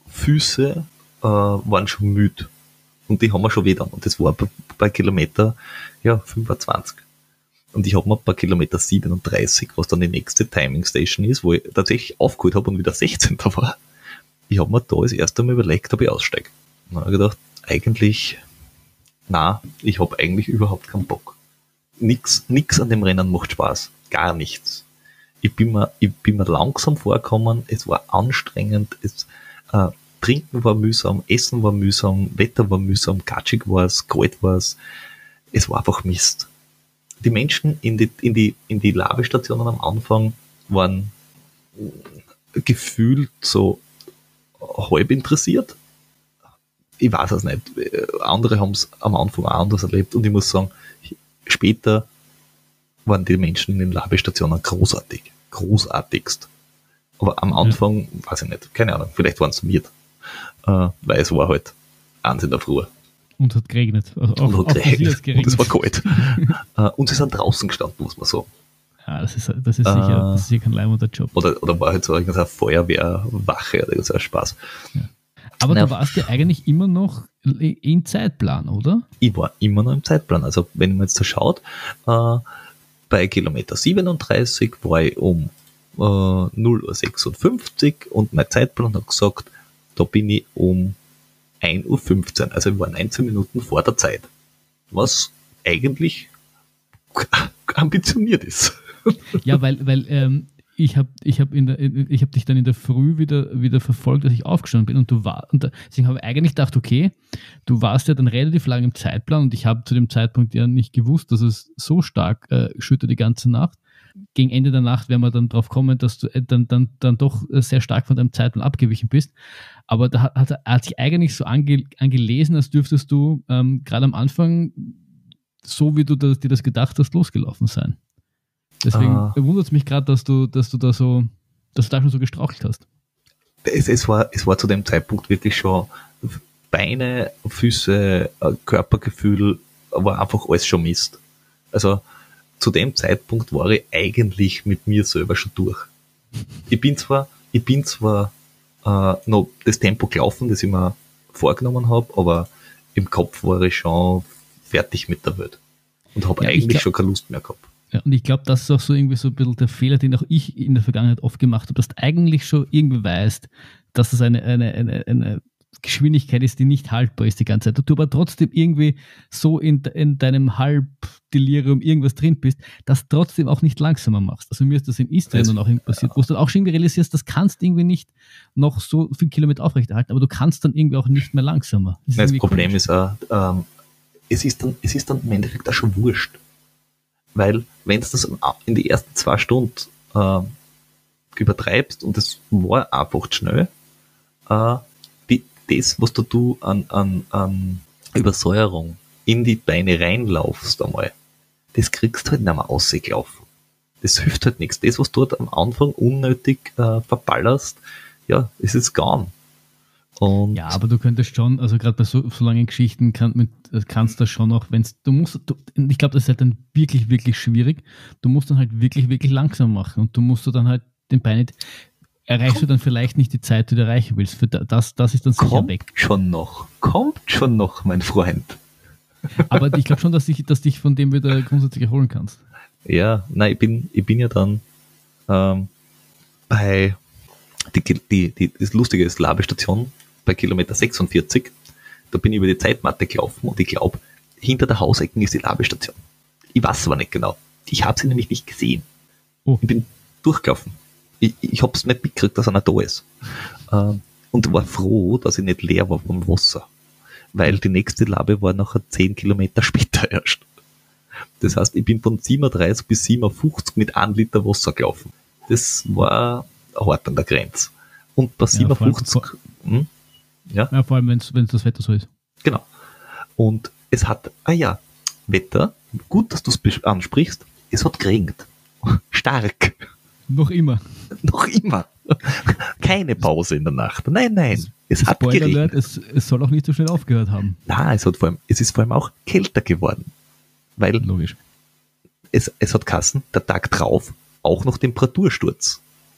Füße, äh, waren schon müde. Und die haben wir schon weh dann. Und das war bei, bei Kilometer, ja, fünfundzwanzig. Und ich habe mir bei Kilometer siebenunddreißig, was dann die nächste Timing Station ist, wo ich tatsächlich aufgeholt habe und wieder sechzehnter war, ich habe mir da das erste Mal überlegt, ob ich aussteige. Und dann habe ich gedacht, eigentlich, na, ich habe eigentlich überhaupt keinen Bock. Nix, nix an dem Rennen macht Spaß. Gar nichts. Ich bin mir, ich bin mir langsam vorgekommen, es war anstrengend, es, äh, Trinken war mühsam, Essen war mühsam, Wetter war mühsam, katschig war es, kalt war es. Es war einfach Mist. Die Menschen in die, in die, in die Labestationen am Anfang waren gefühlt so halb interessiert. Ich weiß es nicht. Andere haben es am Anfang auch anders erlebt und ich muss sagen, später waren die Menschen in den Labestationen großartig. Großartigst. Aber am Anfang, ja. weiß ich nicht, keine Ahnung, vielleicht waren es miert. Äh, weil es war halt eins in der Früh. Und hat geregnet. Also auch, Und auch hat für sie geregnet. hat's geregnet. Und es war kalt. äh, und sie sind draußen gestanden, muss man sagen. Ja, das ist, das ist, sicher, Äh, das ist sicher kein leibender Job. Oder, oder war halt so eine Feuerwehrwache oder so ein Spaß. Ja. Aber Ja. du warst ja eigentlich immer noch in Zeitplan, oder? Ich war immer noch im Zeitplan. Also wenn man jetzt so schaut, äh, bei Kilometer siebenunddreißig war ich um äh, null Uhr sechsundfünfzig und mein Zeitplan hat gesagt, da bin ich um ein Uhr fünfzehn. Also ich war neunzehn Minuten vor der Zeit. Was eigentlich ambitioniert ist. Ja, weil, weil ähm, ich habe ich hab in der, ich hab dich dann in der Früh wieder, wieder verfolgt, als ich aufgestanden bin und du war, und deswegen habe ich eigentlich gedacht, okay, du warst ja dann relativ lang im Zeitplan und ich habe zu dem Zeitpunkt ja nicht gewusst, dass es so stark äh, schüttet die ganze Nacht. Gegen Ende der Nacht werden wir dann drauf kommen, dass du dann, dann, dann doch sehr stark von deinem Zeitplan abgewichen bist. Aber da hat, hat, hat sich eigentlich so ange, angelesen, als dürftest du ähm, gerade am Anfang, so wie du das, dir das gedacht hast, losgelaufen sein. Deswegen uh, wundert es mich gerade, dass du, dass du da so, dass du da schon so gestrauchelt hast. Es, es, war, es war zu dem Zeitpunkt wirklich schon Beine, Füße, Körpergefühl, war einfach alles schon Mist. Also zu dem Zeitpunkt war ich eigentlich mit mir selber schon durch. Ich bin zwar, ich bin zwar äh, noch das Tempo gelaufen, das ich mir vorgenommen habe, aber im Kopf war ich schon fertig mit der Welt und habe ja, eigentlich glaub, schon keine Lust mehr gehabt. Ja, und ich glaube, das ist auch so irgendwie so ein bisschen der Fehler, den auch ich in der Vergangenheit oft gemacht habe, dass du eigentlich schon irgendwie weißt, dass es eine, eine, eine, eine Geschwindigkeit ist, die nicht haltbar ist die ganze Zeit. Du aber trotzdem irgendwie so in, in deinem Halbdelirium irgendwas drin bist, das trotzdem auch nicht langsamer machst. Also mir ist das in Istrien dann auch passiert, wo du dann auch schon irgendwie realisierst, das kannst du irgendwie nicht noch so viele Kilometer aufrechterhalten, aber du kannst dann irgendwie auch nicht mehr langsamer. Das, das Problem komisch. ist auch, ähm, es ist dann, es ist dann im Endeffekt auch schon wurscht. Weil, wenn du das in die ersten zwei Stunden äh, übertreibst und das war einfach schnell, äh, das, was du an, an, an Übersäuerung in die Beine reinlaufst einmal, das kriegst du halt nicht mehr ausgelaufen. Das hilft halt nichts. Das, was du dort am Anfang unnötig äh, verballerst, ja, ist jetzt gone. Und ja, aber du könntest schon, also gerade bei so, so langen Geschichten kann, mit, kannst du schon auch, wenn du musst, du, ich glaube, das ist halt dann wirklich, wirklich schwierig. Du musst dann halt wirklich, wirklich langsam machen und du musst du dann halt den Bein nicht, erreichst du dann vielleicht nicht die Zeit, die du erreichen willst. Für das, das ist dann sicher kommt weg. Schon noch, kommt schon noch, mein Freund. Aber ich glaube schon, dass dich, dass dich von dem wieder grundsätzlich erholen kannst. Ja, nein, ich bin, ich bin ja dann ähm, bei die, die, die, das Lustige ist, Labestation bei Kilometer sechsundvierzig, da bin ich über die Zeitmatte gelaufen und ich glaube, hinter der Hausecken ist die Labestation. Ich weiß aber nicht genau. Ich habe sie nämlich nicht gesehen. Oh. Ich bin durchgelaufen. Ich, ich habe es nicht mitgekriegt, dass einer da ist. Ähm, und war froh, dass ich nicht leer war vom Wasser. Weil die nächste Labe war nachher zehn Kilometer später erst. Das heißt, ich bin von siebenunddreißig bis siebenundfünfzig mit einem Liter Wasser gelaufen. Das war hart an der Grenze. Und bei siebenundfünfzig... Ja, vor allem, hm, ja? Ja, vor allem wenn es das Wetter so ist. Genau. Und es hat, ah ja, Wetter, gut, dass du es ansprichst, es hat geregnet. Stark. Noch immer. Noch immer. Keine Pause in der Nacht. Nein, nein. Es das hat Spoiler geregnet. Alert, es, es soll auch nicht so schnell aufgehört haben. Nein, es, hat vor allem, es ist vor allem auch kälter geworden. Weil Logisch. Es, es hat Kassen, der Tag drauf, auch noch Temperatursturz.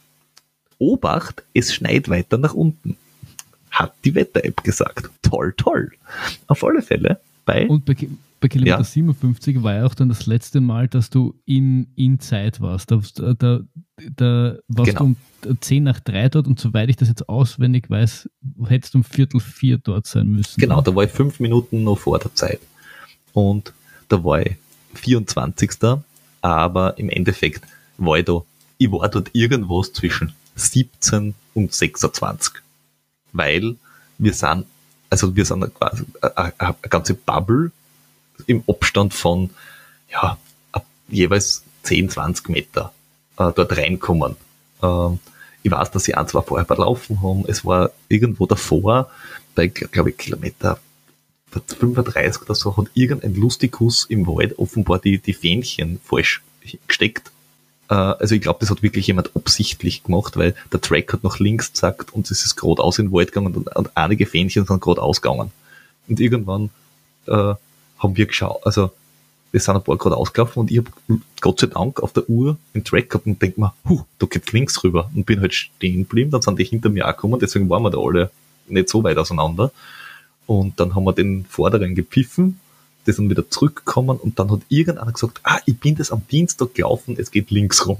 Obacht, es schneit weiter nach unten. Hat die Wetter-App gesagt. Toll, toll. Auf alle Fälle. Bei, Und bei, bei Kilometer ja. siebenundfünfzig war ja auch dann das letzte Mal, dass du in, in Zeit warst. Da, da, da warst Genau. du um zehn nach drei dort und soweit ich das jetzt auswendig weiß, hättest du um Viertel vier dort sein müssen. Genau, da war ich fünf Minuten noch vor der Zeit. Und da war ich vierundzwanzigster aber im Endeffekt war ich da, ich war dort irgendwas zwischen siebzehn und sechsundzwanzig. Weil wir sind, also wir sind quasi eine, eine ganze Bubble im Abstand von, ja, jeweils zehn, zwanzig Meter äh, dort reinkommen. Ähm, ich weiß, dass sie ein, zwei vorher verlaufen haben. Es war irgendwo davor, bei, glaube ich, Kilometer fünfunddreißig oder so, hat irgendein Lustikus im Wald offenbar die, die Fähnchen falsch gesteckt. Äh, also ich glaube, das hat wirklich jemand absichtlich gemacht, weil der Track hat nach links gesagt und es ist geradeaus in den Wald gegangen und, und einige Fähnchen sind geradeaus gegangen. Und irgendwann äh, haben wir geschaut, also wir sind ein paar gerade ausgelaufen und ich habe Gott sei Dank auf der Uhr den Track gehabt und denke mir, huh, da geht links rüber und bin halt stehen geblieben, dann sind die hinter mir auch gekommen, deswegen waren wir da alle nicht so weit auseinander. Und dann haben wir den Vorderen gepfiffen, die sind wieder zurückgekommen und dann hat irgendeiner gesagt, ah, ich bin das am Dienstag gelaufen, es geht links rum.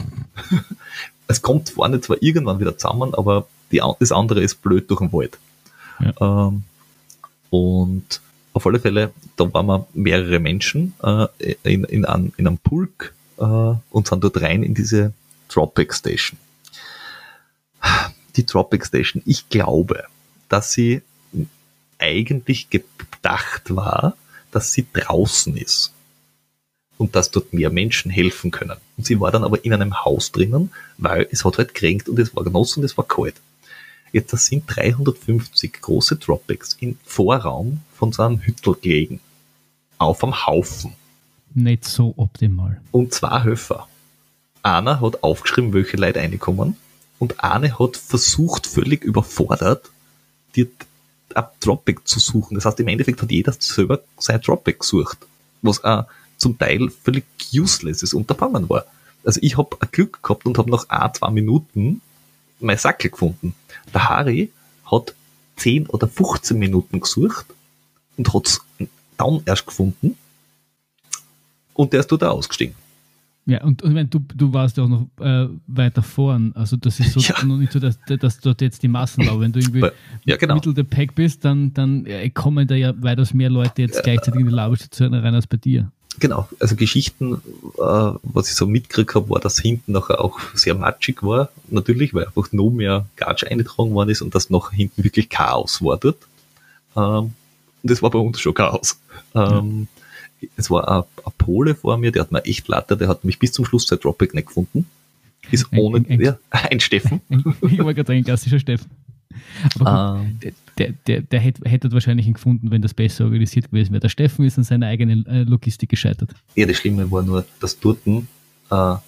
Es kommt vorne zwar irgendwann wieder zusammen, aber die, das andere ist blöd durch den Wald. Ja. Ähm, und auf alle Fälle, da waren wir mehrere Menschen äh, in, in, an, in einem Pulk äh, und sind dort rein in diese Tropic Station. Die Tropic Station, ich glaube, dass sie eigentlich gedacht war, dass sie draußen ist und dass dort mehr Menschen helfen können. Und sie war dann aber in einem Haus drinnen, weil es hat halt geregnet und es war nass und es war kalt. Jetzt das sind dreihundertfünfzig große Tropics im Vorraum von so einem Hüttel gelegen. Auf am Haufen. Nicht so optimal. Und zwei Helfer. Einer hat aufgeschrieben, welche Leute reinkommen, und eine hat versucht, völlig überfordert, die ab Tropic zu suchen. Das heißt, im Endeffekt hat jeder selber sein Tropic gesucht, was auch zum Teil völlig useless ist Unterfangen war. Also ich habe ein Glück gehabt und habe nach ein, zwei Minuten mein Sackel gefunden. Der Harry hat zehn oder fünfzehn Minuten gesucht und hat es dann erst gefunden und der ist dort ausgestiegen. Ja, und, und wenn du, du warst ja auch noch äh, weiter vorn, also das ist so Ja. noch nicht so, dass, dass dort jetzt die Massen laufen. Wenn du irgendwie Ja, genau. Middle the Pack bist, dann, dann äh, kommen da ja weitaus mehr Leute jetzt gleichzeitig in die Labelstation rein als bei dir. Genau, also Geschichten, äh, was ich so mitgekriegt habe, war, dass hinten nachher auch sehr matschig war, natürlich, weil einfach noch mehr Gatsch eingetragen worden ist und dass nach hinten wirklich Chaos war dort. Ähm, und das war bei uns schon Chaos. Ähm, ja. Es war ein, ein Pole vor mir, der hat mir echt latter, der hat mich bis zum Schluss sein Tropic nicht gefunden. Ist Ein- ohne, ein- ein- ja, ein Steffen. Ich wollte gerade sagen, ein klassischer Steffen. Aber Ähm, gut, der, der, der hätte, hätte wahrscheinlich ihn gefunden, wenn das besser organisiert gewesen wäre. Der Steffen ist an seiner eigenen äh, Logistik gescheitert. Ja, das Schlimme war nur, dass dort äh, äh,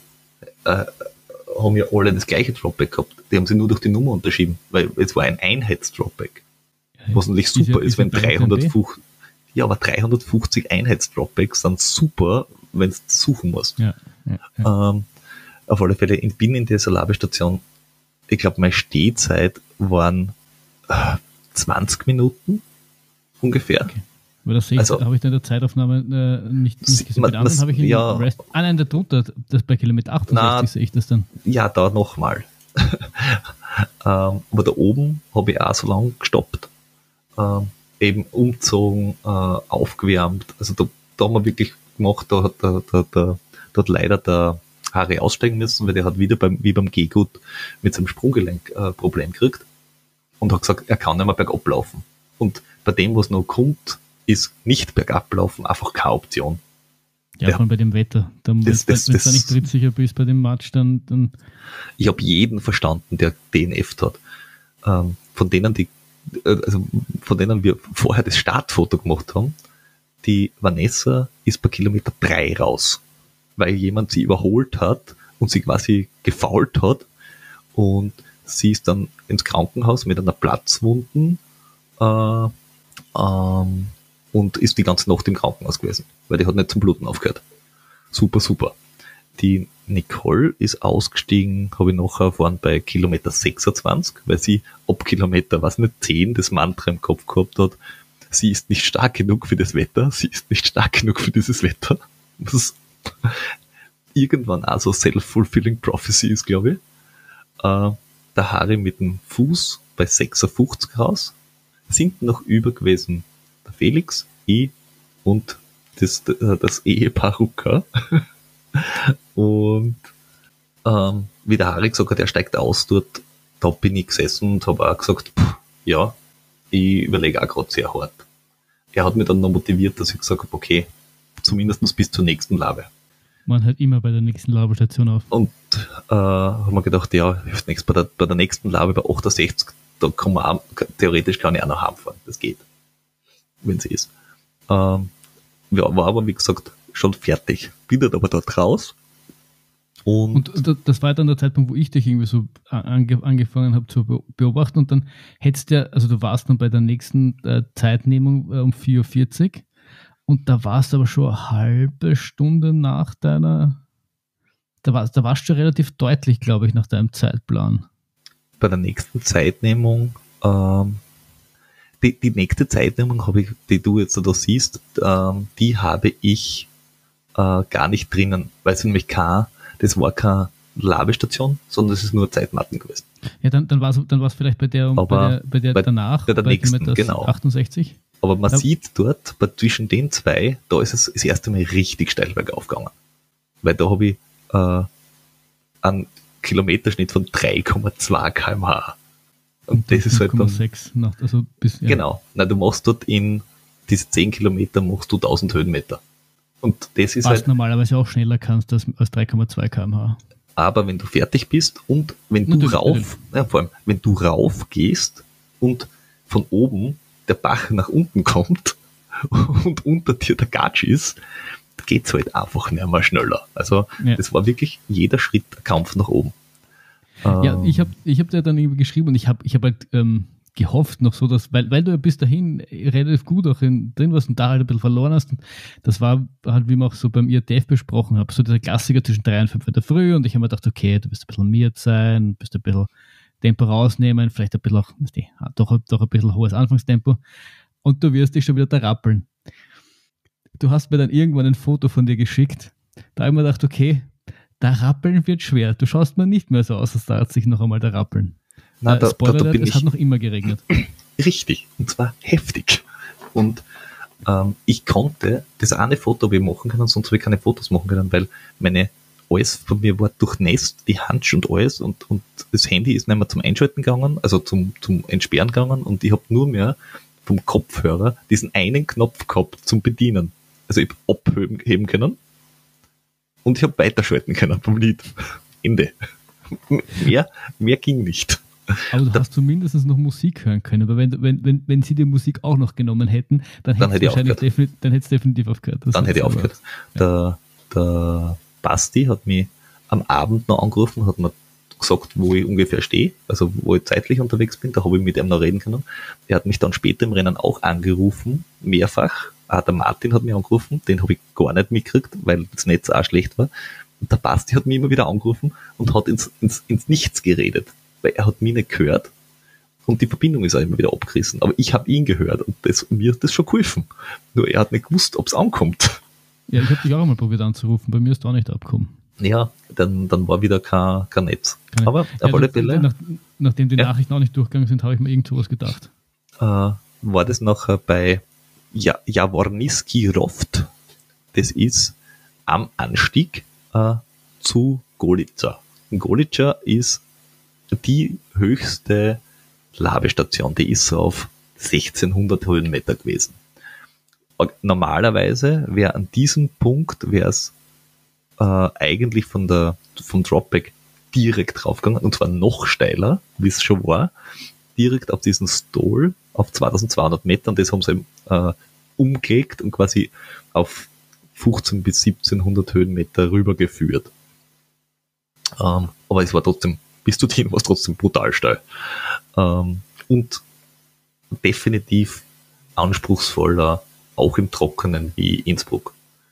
haben ja alle das gleiche Dropback gehabt. Die haben sie nur durch die Nummer unterschieden, weil es war ein Einheitsdropback. Was natürlich super ist, Ist ja- wenn ist ja dreihundertfünfzig, ja, aber dreihundertfünfzig Einheitsdropbacks sind super, wenn du suchen musst. Ja, ja, ja. Ähm, auf alle Fälle, ich bin in dieser Labestation, ich glaube, meine Stehzeit waren äh, zwanzig Minuten ungefähr. Okay. Aber das sehe ich, Also- habe ich in der Zeitaufnahme äh, nicht, Sie- nicht gesehen. Bei man- den anderen das- habe ich in ja. Rest. Ah nein, darunter, das bei Kilometer achtundsechzig Na, sehe ich das dann. Ja, da nochmal. ähm, aber da oben habe ich auch so lange gestoppt. Ähm, eben umgezogen, äh, aufgewärmt. Also da, da haben wir wirklich gemacht, da hat, da, da, da, da hat leider der Harry aussteigen müssen, weil der hat wieder beim, wie beim Gehgut mit seinem Sprunggelenk äh, Problem gekriegt und hat gesagt, er kann nicht mehr bergab laufen. Und bei dem, was noch kommt, ist nicht bergab laufen einfach keine Option. Ja, Ja. vor allem bei dem Wetter. Da, wenn Das- das- wenn du da das- nicht trittsicher bist bei dem Match, dann, dann Ich habe jeden verstanden, der D N F hat. Ähm, von denen, die, äh, also von denen wir vorher das Startfoto gemacht haben, die Vanessa ist bei Kilometer drei raus, weil jemand sie überholt hat und sie quasi gefault hat und sie ist dann ins Krankenhaus mit einer Platzwunden äh, ähm, und ist die ganze Nacht im Krankenhaus gewesen, weil die hat nicht zum Bluten aufgehört. Super, super. Die Nicole ist ausgestiegen, habe ich nachher erfahren, bei Kilometer sechsundzwanzig, weil sie ab Kilometer, was nicht, zehn das Mantra im Kopf gehabt hat, sie ist nicht stark genug für das Wetter, sie ist nicht stark genug für dieses Wetter. Was irgendwann auch so self-fulfilling prophecy ist, glaube ich. Äh, der Harry mit dem Fuß bei sechsundfünfzig raus, sind noch über gewesen der Felix, ich und das, das Ehepaar Rucker. Und ähm, wie der Harry gesagt hat, er steigt aus dort, da bin ich gesessen und habe auch gesagt, pff, ja, ich überlege auch gerade sehr hart. Er hat mich dann noch motiviert, dass ich gesagt habe, okay, zumindest bis zur nächsten Labe. man hört immer bei der nächsten Labelstation auf. Und äh, haben wir gedacht, ja, nächst, bei, der, bei der nächsten Labe bei achtundsechzig, da kann man auch, theoretisch kann ich auch noch heimfahren, das geht, wenn sie ist. Ähm, ja, war aber, wie gesagt, schon fertig. Bin dann aber dort raus. Und, Und d- das war dann der Zeitpunkt, wo ich dich irgendwie so ange angefangen habe zu be- beobachten und dann hättest du, also du warst dann bei der nächsten äh, Zeitnehmung äh, um vier Uhr vierzig und da warst du aber schon eine halbe Stunde nach deiner, da warst, da warst du relativ deutlich, glaube ich, nach deinem Zeitplan. bei der nächsten Zeitnehmung, ähm, die, die nächste Zeitnehmung, habe ich, die du jetzt da siehst, ähm, die habe ich äh, gar nicht drinnen, weil es nämlich kein, das war keine Labestation, sondern es ist nur Zeitmatten gewesen. Ja, dann, dann war es dann war's vielleicht bei der, um, Aber bei der, bei der bei- danach, bei der nächsten, Kilometer genau. achtundsechzig. Aber man Ja. sieht dort, bei zwischen den zwei, da ist es das erste Mal richtig steil bergauf gegangen. Weil da habe ich äh, einen Kilometerschnitt von drei Komma zwei Kilometer pro Stunde. Und das ist halt dann... fünf Komma sechs, also bis, ja. Genau. Na, du machst dort in diese zehn Kilometer machst du tausend Höhenmeter. Und das ist Was halt... normalerweise auch schneller kannst als, als drei Komma zwei Kilometer pro Stunde. Aber wenn du fertig bist und wenn du Natürlich, rauf, natürlich. Ja, vor allem, wenn du rauf gehst und von oben der Bach nach unten kommt und unter dir der Gatsch ist, geht's halt einfach nicht mehr schneller. Also, Ja. das war wirklich jeder Schritt ein Kampf nach oben. Ja, Ähm, ich habe ich hab dir dann irgendwie geschrieben und ich habe ich hab halt ähm, gehofft noch so, dass, weil, weil du ja bis dahin relativ gut auch in, drin warst und da halt ein bisschen verloren hast. Und das war halt, wie wir auch so beim I A T F besprochen haben, so dieser Klassiker zwischen drei und fünf in der Früh und ich habe mir gedacht, okay, du bist ein bisschen miert sein, bist ein bisschen Tempo rausnehmen, vielleicht ein bisschen auch, weißt du, doch, doch ein bisschen hohes Anfangstempo und du wirst dich schon wieder da rappeln. Du hast mir dann irgendwann ein Foto von dir geschickt, da habe ich mir gedacht, okay, da rappeln wird schwer. Du schaust mir nicht mehr so aus, als da hat sich noch einmal da rappeln. na, Äh, da, da, Spoiler, da bin es ich hat noch immer geregnet. richtig. Und zwar heftig. Und ähm, ich konnte das eine Foto habe ich machen können, sonst habe ich keine Fotos machen können, weil meine alles von mir war durchnässt, die Handschuhe und alles und, und das Handy ist nicht mehr zum Einschalten gegangen, also zum, zum Entsperren gegangen und ich habe nur mehr vom Kopfhörer diesen einen Knopf gehabt zum Bedienen. Also ich habe abheben heben können und ich habe weiterschalten können vom Lied. Ende. mehr, mehr ging nicht. Aber du hast zumindest noch Musik hören können, aber wenn, wenn, wenn, wenn sie die Musik auch noch genommen hätten, dann Dann hätte hätte ich es wahrscheinlich aufgehört. definitiv, dann hätte es definitiv aufgehört. Das Dann ist hätte ich aber- aufgehört. Der, der Basti hat mich am Abend noch angerufen, hat mir gesagt, wo ich ungefähr stehe, also wo ich zeitlich unterwegs bin, da habe ich mit ihm noch reden können. Er hat mich dann später im Rennen auch angerufen, mehrfach. Auch der Martin hat mich angerufen, den habe ich gar nicht mitgekriegt, weil das Netz auch schlecht war. Und der Basti hat mich immer wieder angerufen und hat ins, ins, ins Nichts geredet, weil er hat mich nicht gehört und die Verbindung ist auch immer wieder abgerissen. Aber ich habe ihn gehört und das, mir hat das schon geholfen. Nur er hat nicht gewusst, ob es ankommt. Ja, ich habe dich auch einmal probiert anzurufen, bei mir ist da auch nicht abgekommen. Ja, dann, dann war wieder kein, kein Netz. Keine- Aber Ja, auf alle das- Fälle Nach, nachdem die Ja. Nachrichten auch nicht durchgegangen sind, habe ich mir irgend sowas gedacht. äh, war das nachher bei ja, Jaworniski Roft. Das ist am Anstieg äh, zu Golica. Golica ist die höchste Labestation, die ist so auf sechzehnhundert Höhenmeter gewesen. Normalerweise wäre an diesem Punkt wäre es äh, eigentlich von der vom Dropback direkt draufgegangen und zwar noch steiler, wie es schon war, direkt auf diesen Stall auf zweitausendzweihundert Metern. Das haben sie eben, äh, umgelegt und quasi auf fünfzehnhundert bis siebzehnhundert Höhenmeter rübergeführt. Ähm, aber es war trotzdem, bis zu denen war es trotzdem brutal steil. Ähm, und definitiv anspruchsvoller, auch im Trockenen wie Innsbruck.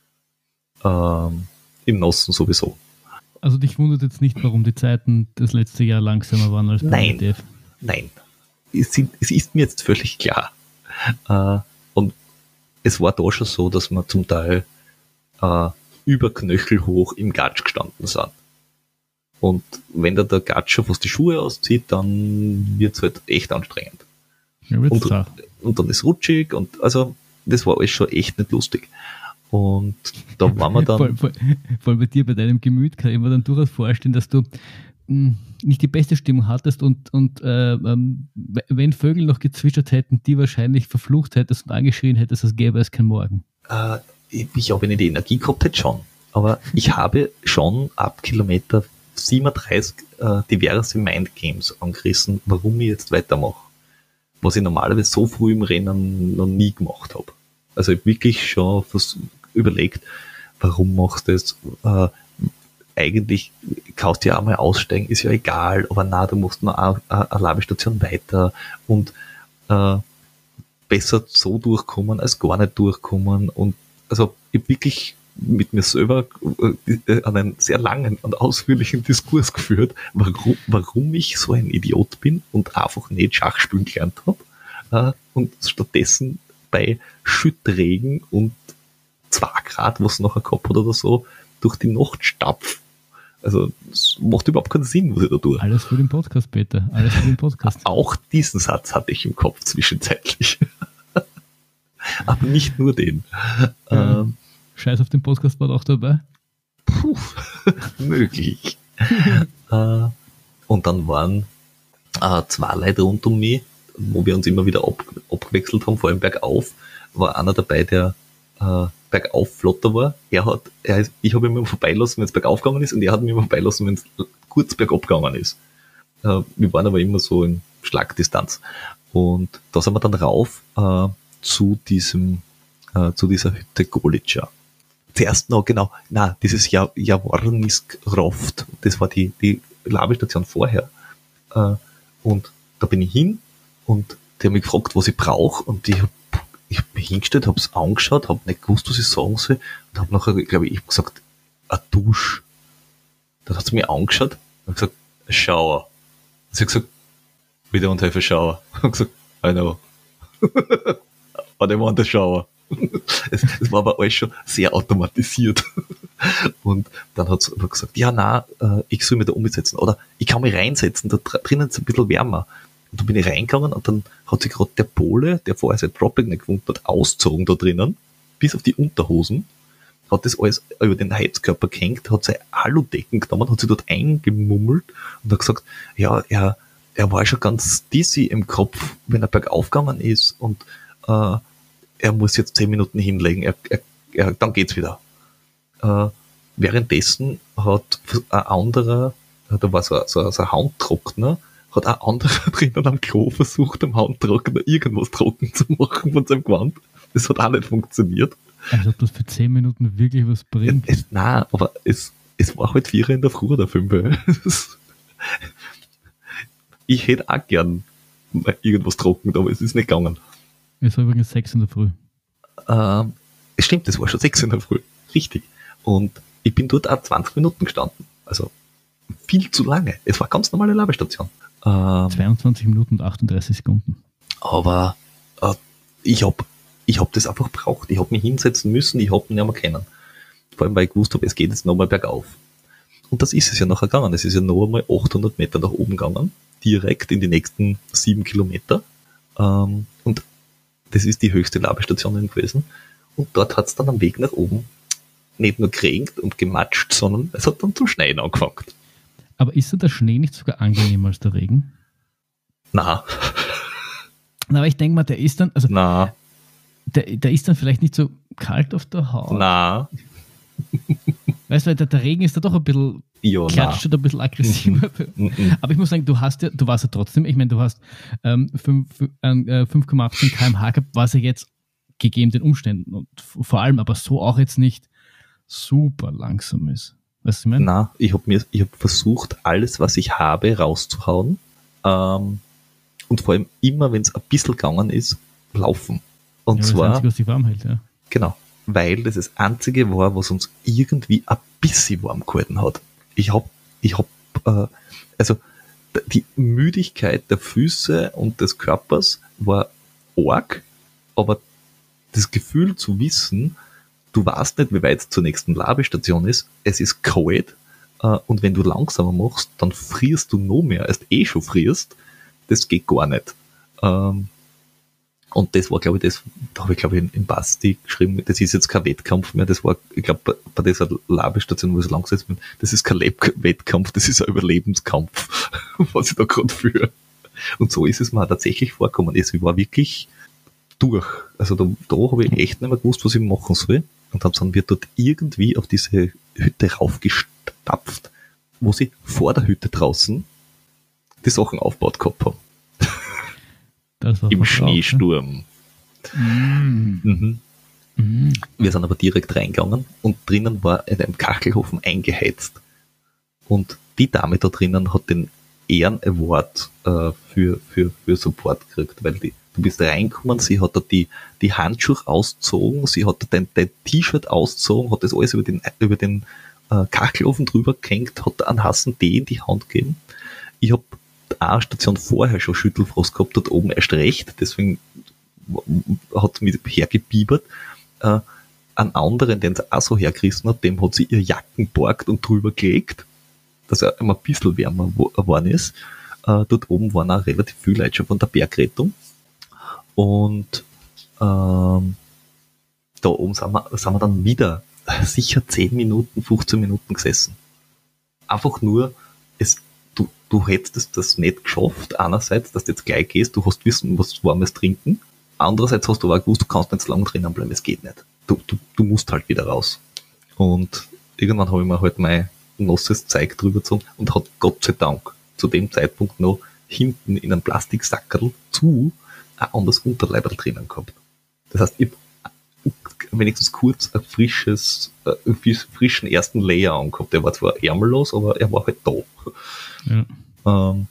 Ähm, Im Nassen sowieso. Also dich wundert jetzt nicht, warum die Zeiten das letzte Jahr langsamer waren als beim Nein. I T F. Nein, es, sind, es ist mir jetzt völlig klar. Äh, und es war da schon so, dass wir zum Teil äh, über Knöchel hoch im Gatsch gestanden sind. Und wenn da der Gatsch schon fast die Schuhe auszieht, dann wird es halt echt anstrengend. Ja, wird's Und, da. und dann ist rutschig und also das war alles schon echt nicht lustig. Und da waren wir Vor, dann, vor, vor allem bei dir, bei deinem Gemüt, kann ich mir dann durchaus vorstellen, dass du mh, nicht die beste Stimmung hattest und, und äh, ähm, w- wenn Vögel noch gezwitschert hätten, die wahrscheinlich verflucht hättest und angeschrien hättest, als gäbe es kein Morgen. äh, ich habe nicht die Energie gehabt, hätte schon. Aber ich habe schon ab Kilometer siebenunddreißig äh, diverse Mindgames angerissen, warum ich jetzt weitermache. Was ich normalerweise so früh im Rennen noch nie gemacht habe. Also ich habe wirklich schon vers- überlegt, warum machst du das? Äh, eigentlich kannst du ja auch mal aussteigen, ist ja egal, aber na, du musst noch eine, eine Labestation weiter und äh, besser so durchkommen, als gar nicht durchkommen. Und also ich habe wirklich mit mir selber äh, einen sehr langen und ausführlichen Diskurs geführt, warum, warum ich so ein Idiot bin und einfach nicht Schach spielen gelernt habe äh, und stattdessen bei Schüttregen und zwei Grad, was nachher gehabt hat oder so, durch die Nacht stapf. Also es macht überhaupt keinen Sinn, was ich da tue. Alles für den Podcast, Peter. Alles für den Podcast. Auch diesen Satz hatte ich im Kopf zwischenzeitlich. Aber nicht nur den. Ja. Ähm, Scheiß auf den Podcast war auch dabei. puh, möglich. Äh, und dann waren äh, zwei Leute rund um mich, wo wir uns immer wieder ab, abgewechselt haben, vor allem bergauf, war einer dabei, der äh, bergauf flotter war. Er hat, er ist, ich habe ihn immer vorbeilassen, wenn es bergauf gegangen ist, und er hat mich immer vorbeilassen, wenn es kurz bergab gegangen ist. Äh, wir waren aber immer so in Schlagdistanz. Und da sind wir dann rauf äh, zu diesem, äh, zu dieser Hütte Golica. Zuerst noch, genau, na, dieses ja Jawornisk Roft, das war die, die Labestation vorher. Äh, und da bin ich hin und die haben mich gefragt, was ich brauche, und ich hab, ich hab mich hingestellt, hab's angeschaut, hab nicht gewusst, was ich sagen soll, und hab nachher, glaube ich, ich hab gesagt, a Dusch. Dann hat sie mich angeschaut und gesagt, a shower. Sie hat gesagt, we don't have a shower. Ich hab gesagt, I know. But I want a shower. Es, es war aber alles schon sehr automatisiert. Und dann hat sie gesagt, ja, na, ich soll mich da umsetzen. Oder ich kann mich reinsetzen, da drinnen ist es ein bisschen wärmer. Und dann bin ich reingegangen und dann hat sich gerade der Pole, der vorher sein Dropback nicht gewohnt hat, ausgezogen da drinnen, bis auf die Unterhosen, hat das alles über den Heizkörper gehängt, hat seine Aludecken genommen, hat sich dort eingemummelt und hat gesagt, ja, er, er war schon ganz dizzy im Kopf, wenn er bergauf gegangen ist, und äh, er muss jetzt zehn Minuten hinlegen, er, er, er, dann geht's wieder. Äh, währenddessen hat ein anderer, da war so, so, so ein Handtrockner, hat ein anderer drinnen am Klo versucht, am Handtrockner irgendwas trocken zu machen von seinem Gewand. Das hat auch nicht funktioniert. Als ob das für zehn Minuten wirklich was bringt. Es, nein, aber es, es war halt vier in der Früh oder fünf. Ich hätte auch gern irgendwas trocken, aber es ist nicht gegangen. Es war übrigens sechs in der Früh. Ähm, es stimmt, es war schon sechs in der Früh. Richtig. Und ich bin dort auch zwanzig Minuten gestanden. Also viel zu lange. Es war eine ganz normale Labestation. Ähm, zweiundzwanzig Minuten und achtunddreißig Sekunden. Aber äh, ich habe ich hab das einfach braucht. Ich habe mich hinsetzen müssen, ich habe ihn nicht mehr kennen. Vor allem, weil ich gewusst habe, es geht jetzt nochmal bergauf. Und das ist es ja nachher gegangen. Es ist ja noch einmal achthundert Meter nach oben gegangen. Direkt in die nächsten sieben Kilometer. Ähm, und das ist die höchste Labestation gewesen. Und dort hat es dann am Weg nach oben nicht nur geregnet und gematscht, sondern es hat dann zum Schneien angefangen. Aber ist da der Schnee nicht sogar angenehmer als der Regen? Na. Na, aber ich denke mal, der ist dann, also Na. Der, der ist dann vielleicht nicht so kalt auf der Haut. Na. Weißt du, der, der Regen ist da doch ein bisschen, jo, klatscht und ein bisschen aggressiver. Mhm. Aber ich muss sagen, du hast ja, du warst ja trotzdem, ich meine, du hast ähm, fünf Komma achtzehn Kilometer pro Stunde gehabt, was ja jetzt gegeben den Umständen und vor allem aber so auch jetzt nicht super langsam ist. Weißt du, was ich meine? Na, ich habe mir, ich habe versucht, alles, was ich habe, rauszuhauen. Ähm, und vor allem immer, wenn es ein bisschen gegangen ist, laufen. Und ja, zwar, das Einzige, was dich warm hält, ja. Genau, weil das das Einzige war, was uns irgendwie ein bisschen warm gehalten hat. Ich hab, ich hab, äh, also die Müdigkeit der Füße und des Körpers war arg, aber das Gefühl zu wissen, du weißt nicht, wie weit es zur nächsten Labestation ist, es ist kalt, äh, und wenn du langsamer machst, dann frierst du noch mehr, als du eh schon frierst, das geht gar nicht. Ähm, Und das war, glaube ich, das, da habe ich, glaube ich, in, in Basti geschrieben, das ist jetzt kein Wettkampf mehr, das war, ich glaube, bei, bei dieser Labestation, wo ich so langsam bin, das ist kein Leb- Wettkampf, das ist ein Überlebenskampf, was ich da gerade führe. Und so ist es mir tatsächlich vorgekommen. Es war wirklich durch. Also da, da habe ich echt nicht mehr gewusst, was ich machen soll. Und dann sind wir dort irgendwie auf diese Hütte raufgestapft, wo sie vor der Hütte draußen die Sachen aufgebaut gehabt haben. Im Schneesturm. Mm. Mhm. Mm. Wir sind aber direkt reingegangen und drinnen war in einem Kachelofen eingeheizt. Und die Dame da drinnen hat den Ehren-Award äh, für, für, für Support gekriegt, weil die, du bist reingekommen, sie hat da die, die Handschuhe ausgezogen, sie hat da dein, dein T-Shirt ausgezogen, hat das alles über den, über den äh, Kachelofen drüber gehängt, hat da einen heißen Tee in die Hand gegeben. Ich habe eine Station vorher schon Schüttelfrost gehabt, dort oben erst recht, deswegen hat sie mich hergebiebert. Äh, einen anderen, den sie auch so hergerissen hat, dem hat sie ihr Jacken borgt und drüber gelegt, dass er immer ein bisschen wärmer geworden ist. Äh, dort oben waren auch relativ viele Leute schon von der Bergrettung. Und ähm, da oben sind wir, sind wir dann wieder sicher zehn Minuten, fünfzehn Minuten gesessen. Einfach nur, es, du, du hättest das nicht geschafft, einerseits, dass du jetzt gleich gehst, du hast wissen, was warmes trinken, andererseits hast du aber gewusst, du kannst nicht so lange drinnen bleiben, es geht nicht. Du, du, du musst halt wieder raus. Und irgendwann habe ich mir halt mein nasses Zeug drüber gezogen und hat Gott sei Dank zu dem Zeitpunkt noch hinten in einem Plastiksackerl zu ein anderes Unterleiberl drinnen gehabt. Das heißt, ich wenigstens kurz ein frisches, äh, frischen ersten Layer angehabt. Der war zwar ärmellos, aber er war halt da. Ja. Ähm,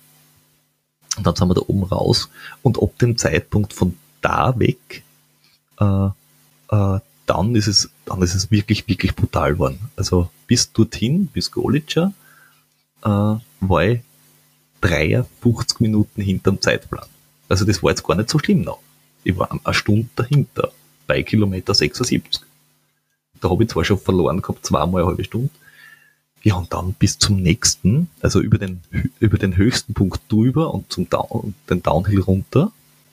und dann sind wir da oben raus und ab dem Zeitpunkt von da weg, äh, äh, dann ist es, dann ist es wirklich, wirklich brutal geworden. Also bis dorthin, bis Golica, äh, war ich dreiundfünfzig Minuten hinterm Zeitplan. Also das war jetzt gar nicht so schlimm noch. Ich war eine Stunde dahinter, bei Kilometer sechsundsiebzig. Da habe ich zwar schon verloren gehabt, zweimal eine halbe Stunde. Ja, und dann bis zum nächsten, also über den, über den höchsten Punkt drüber und zum Down, den Downhill runter,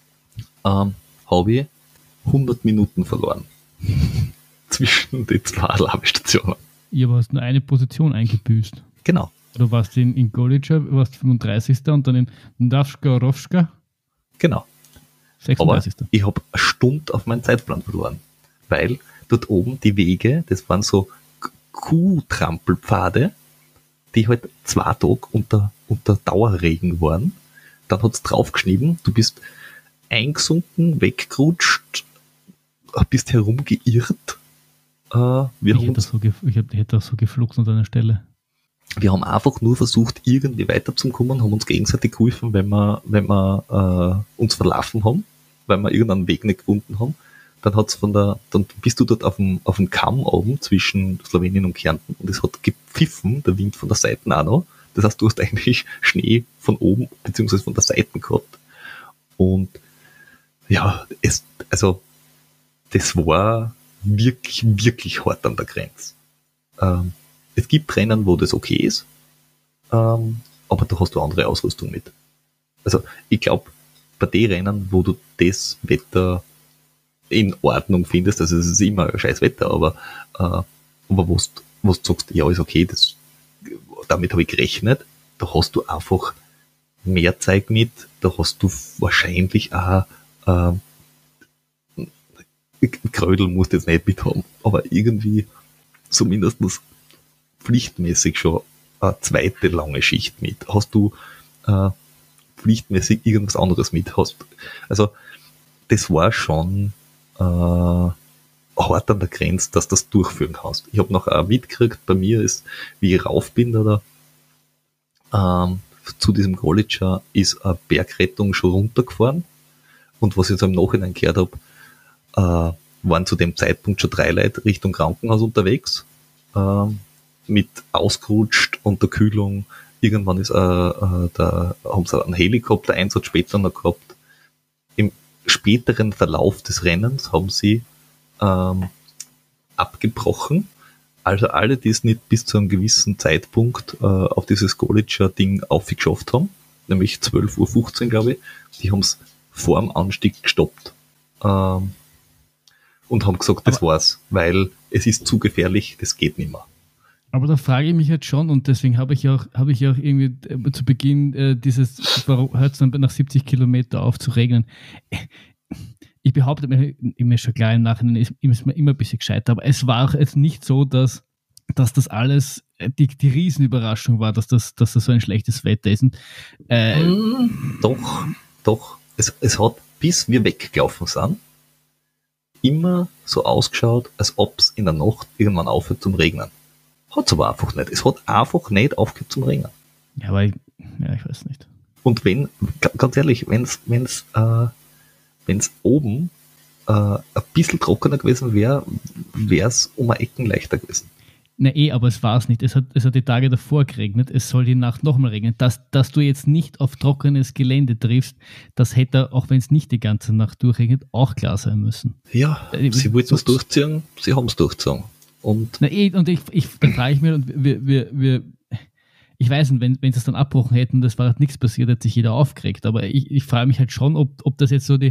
ähm, habe ich hundert Minuten verloren. Zwischen den zwei Labestationen. Ja, aber hast nur eine Position eingebüßt. Genau. Du warst in, in Golica, warst fünfunddreißigster und dann in Ndavska Rovska. Genau. sechsunddreißigster. Aber ich habe eine Stunde auf meinen Zeitplan verloren. Weil dort oben die Wege, das waren so Kuhtrampelpfade, die halt zwei Tage unter, unter Dauerregen waren. Dann hat es draufgeschrieben, du bist eingesunken, weggerutscht, bist herumgeirrt. Äh, wir ich, haben hätte so gef- ich hätte auch so geflucht an deiner Stelle. Wir haben einfach nur versucht, irgendwie weiterzukommen, haben uns gegenseitig geholfen, wenn wir, wenn wir äh, uns verlaufen haben, weil wir irgendeinen Weg nicht gefunden haben. Dann hat's von der, dann bist du dort auf dem, auf dem Kamm oben zwischen Slowenien und Kärnten und es hat gepfiffen, der Wind von der Seite auch noch. Das heißt, du hast eigentlich Schnee von oben beziehungsweise von der Seite gehabt. Und ja, es, also das war wirklich, wirklich hart an der Grenze. Ähm, es gibt Rennen, wo das okay ist, ähm, aber da hast du andere Ausrüstung mit. Also ich glaube, bei den Rennen, wo du das Wetter in Ordnung findest, also es ist immer ein scheiß Wetter, aber, äh, aber wo du sagst, ja, ist okay, das, damit habe ich gerechnet, da hast du einfach mehr Zeug mit, da hast du wahrscheinlich auch äh, Krödel musst du jetzt nicht mit haben, aber irgendwie zumindest pflichtmäßig schon eine zweite lange Schicht mit. Hast du äh, pflichtmäßig irgendwas anderes mit? Hast, also das war schon äh, hart an der Grenze, dass du das durchführen kannst. Ich habe noch auch mitgekriegt, bei mir ist, wie ich rauf bin, oder ähm, zu diesem Golica ist eine Bergrettung schon runtergefahren und was ich jetzt im Nachhinein gehört habe, äh, waren zu dem Zeitpunkt schon drei Leute Richtung Krankenhaus unterwegs, äh, mit ausgerutscht, Unterkühlung. Irgendwann ist, äh, äh, da haben sie einen Helikopter-Einsatz später noch gehabt. Im späteren Verlauf des Rennens haben sie ähm, abgebrochen. Also alle, die es nicht bis zu einem gewissen Zeitpunkt äh, auf dieses Golica-Ding aufgeschafft haben, nämlich zwölf Uhr fünfzehn, glaube ich, die haben es vor dem Anstieg gestoppt. Ähm, und haben gesagt, das aber war's, weil es ist zu gefährlich, das geht nicht mehr. Aber da frage ich mich jetzt schon, und deswegen habe ich auch, habe ich auch irgendwie äh, zu Beginn äh, dieses, warum hört es dann nach siebzig Kilometer auf zu regnen? Ich behaupte, mir ist schon klar, im Nachhinein ist, ist mir immer ein bisschen gescheiter, aber es war auch jetzt nicht so, dass, dass das alles die, die Riesenüberraschung war, dass das, dass das so ein schlechtes Wetter ist. Und, äh, mm, doch, doch. Es, es hat, bis wir weggelaufen sind, immer so ausgeschaut, als ob es in der Nacht irgendwann aufhört zum Regnen. Hat es aber einfach nicht. Es hat einfach nicht aufgehört zum Regnen. Ja, aber ich, ja, ich weiß nicht. Und wenn, ganz ehrlich, wenn es wenn's, äh, wenn's oben äh, ein bisschen trockener gewesen wäre, wäre es um eine Ecken leichter gewesen. Na eh, aber es war es nicht. Es hat, es hat die Tage davor geregnet, es soll die Nacht nochmal regnen. Dass, dass du jetzt nicht auf trockenes Gelände triffst, das hätte, auch wenn es nicht die ganze Nacht durchregnet, auch klar sein müssen. Ja, äh, sie wollten es durchziehen, sie haben es durchgezogen. Und, Na eh, und ich, ich, dann frage ich mir, und wir, wir, wir, ich weiß nicht, wenn, wenn sie es dann abbrochen hätten, das war halt nichts passiert, hat sich jeder aufgeregt. Aber ich, ich frage mich halt schon, ob, ob das jetzt so die,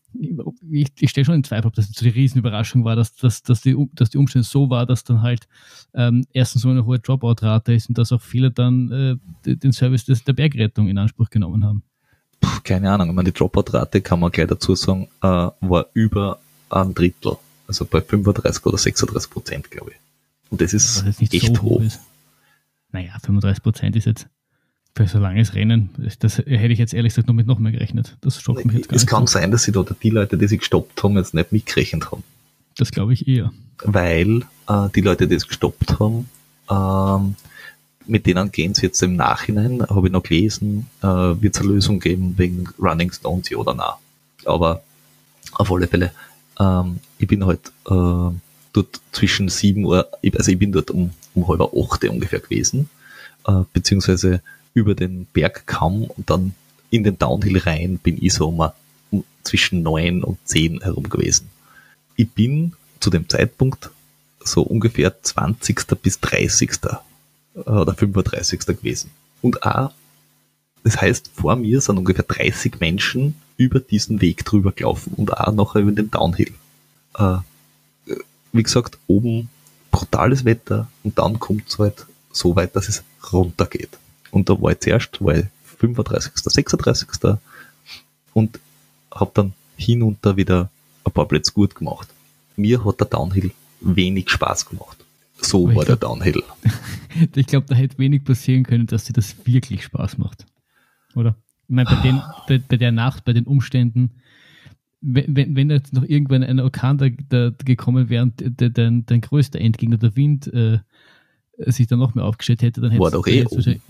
ich, ich stehe schon in Zweifel, ob das so die Riesenüberraschung war, dass, dass, dass, die, dass die Umstände so war, dass dann halt ähm, erstens so eine hohe Dropout-Rate ist und dass auch viele dann äh, den Service des, der Bergrettung in Anspruch genommen haben. Puh, keine Ahnung, ich meine, die Dropout-Rate, kann man gleich dazu sagen, äh, war über ein Drittel, also bei fünfunddreißig oder sechsunddreißig Prozent, glaube ich. Und das ist, das ist echt so hoch. Ist. Naja, fünfunddreißig Prozent ist jetzt für so langes Rennen, das hätte ich jetzt ehrlich gesagt noch mit noch mehr gerechnet. Das schockt mich jetzt gar es nicht. kann so. sein, dass sie da die Leute, die sich gestoppt haben, jetzt nicht mitgerechnet haben. Das glaube ich eher. Weil äh, die Leute, die es gestoppt haben, ähm, mit denen gehen sie jetzt im Nachhinein, habe ich noch gelesen, äh, wird es eine Lösung geben wegen Running Stones, ja oder nein. Aber auf alle Fälle, ähm, ich bin halt äh, dort zwischen sieben Uhr, also ich bin dort um, um halb acht ungefähr gewesen, äh, beziehungsweise über den Bergkamm und dann in den Downhill rein bin ich so um, um zwischen neun und zehn herum gewesen. Ich bin zu dem Zeitpunkt so ungefähr zwanzigster bis dreißigster oder fünfunddreißigster gewesen. Und auch, das heißt, vor mir sind ungefähr dreißig Menschen über diesen Weg drüber gelaufen und auch nachher über den Downhill. Äh, wie gesagt, oben brutales Wetter und dann kommt es halt so weit, dass es runtergeht. Und da war ich zuerst, war ich fünfunddreißigster, sechsunddreißigster und habe dann hinunter wieder ein paar Plätze gut gemacht. Mir hat der Downhill wenig Spaß gemacht. So war glaub, der Downhill. Ich glaube, da hätte wenig passieren können, dass dir das wirklich Spaß macht. Oder? Ich meine, bei, den, bei, bei der Nacht, bei den Umständen, wenn, wenn, wenn jetzt noch irgendwann ein Orkan da, da gekommen wäre und der, dein, dein größter Endgegner, der Wind, äh, sich dann noch mehr aufgestellt hätte, dann hätte war doch eh oben.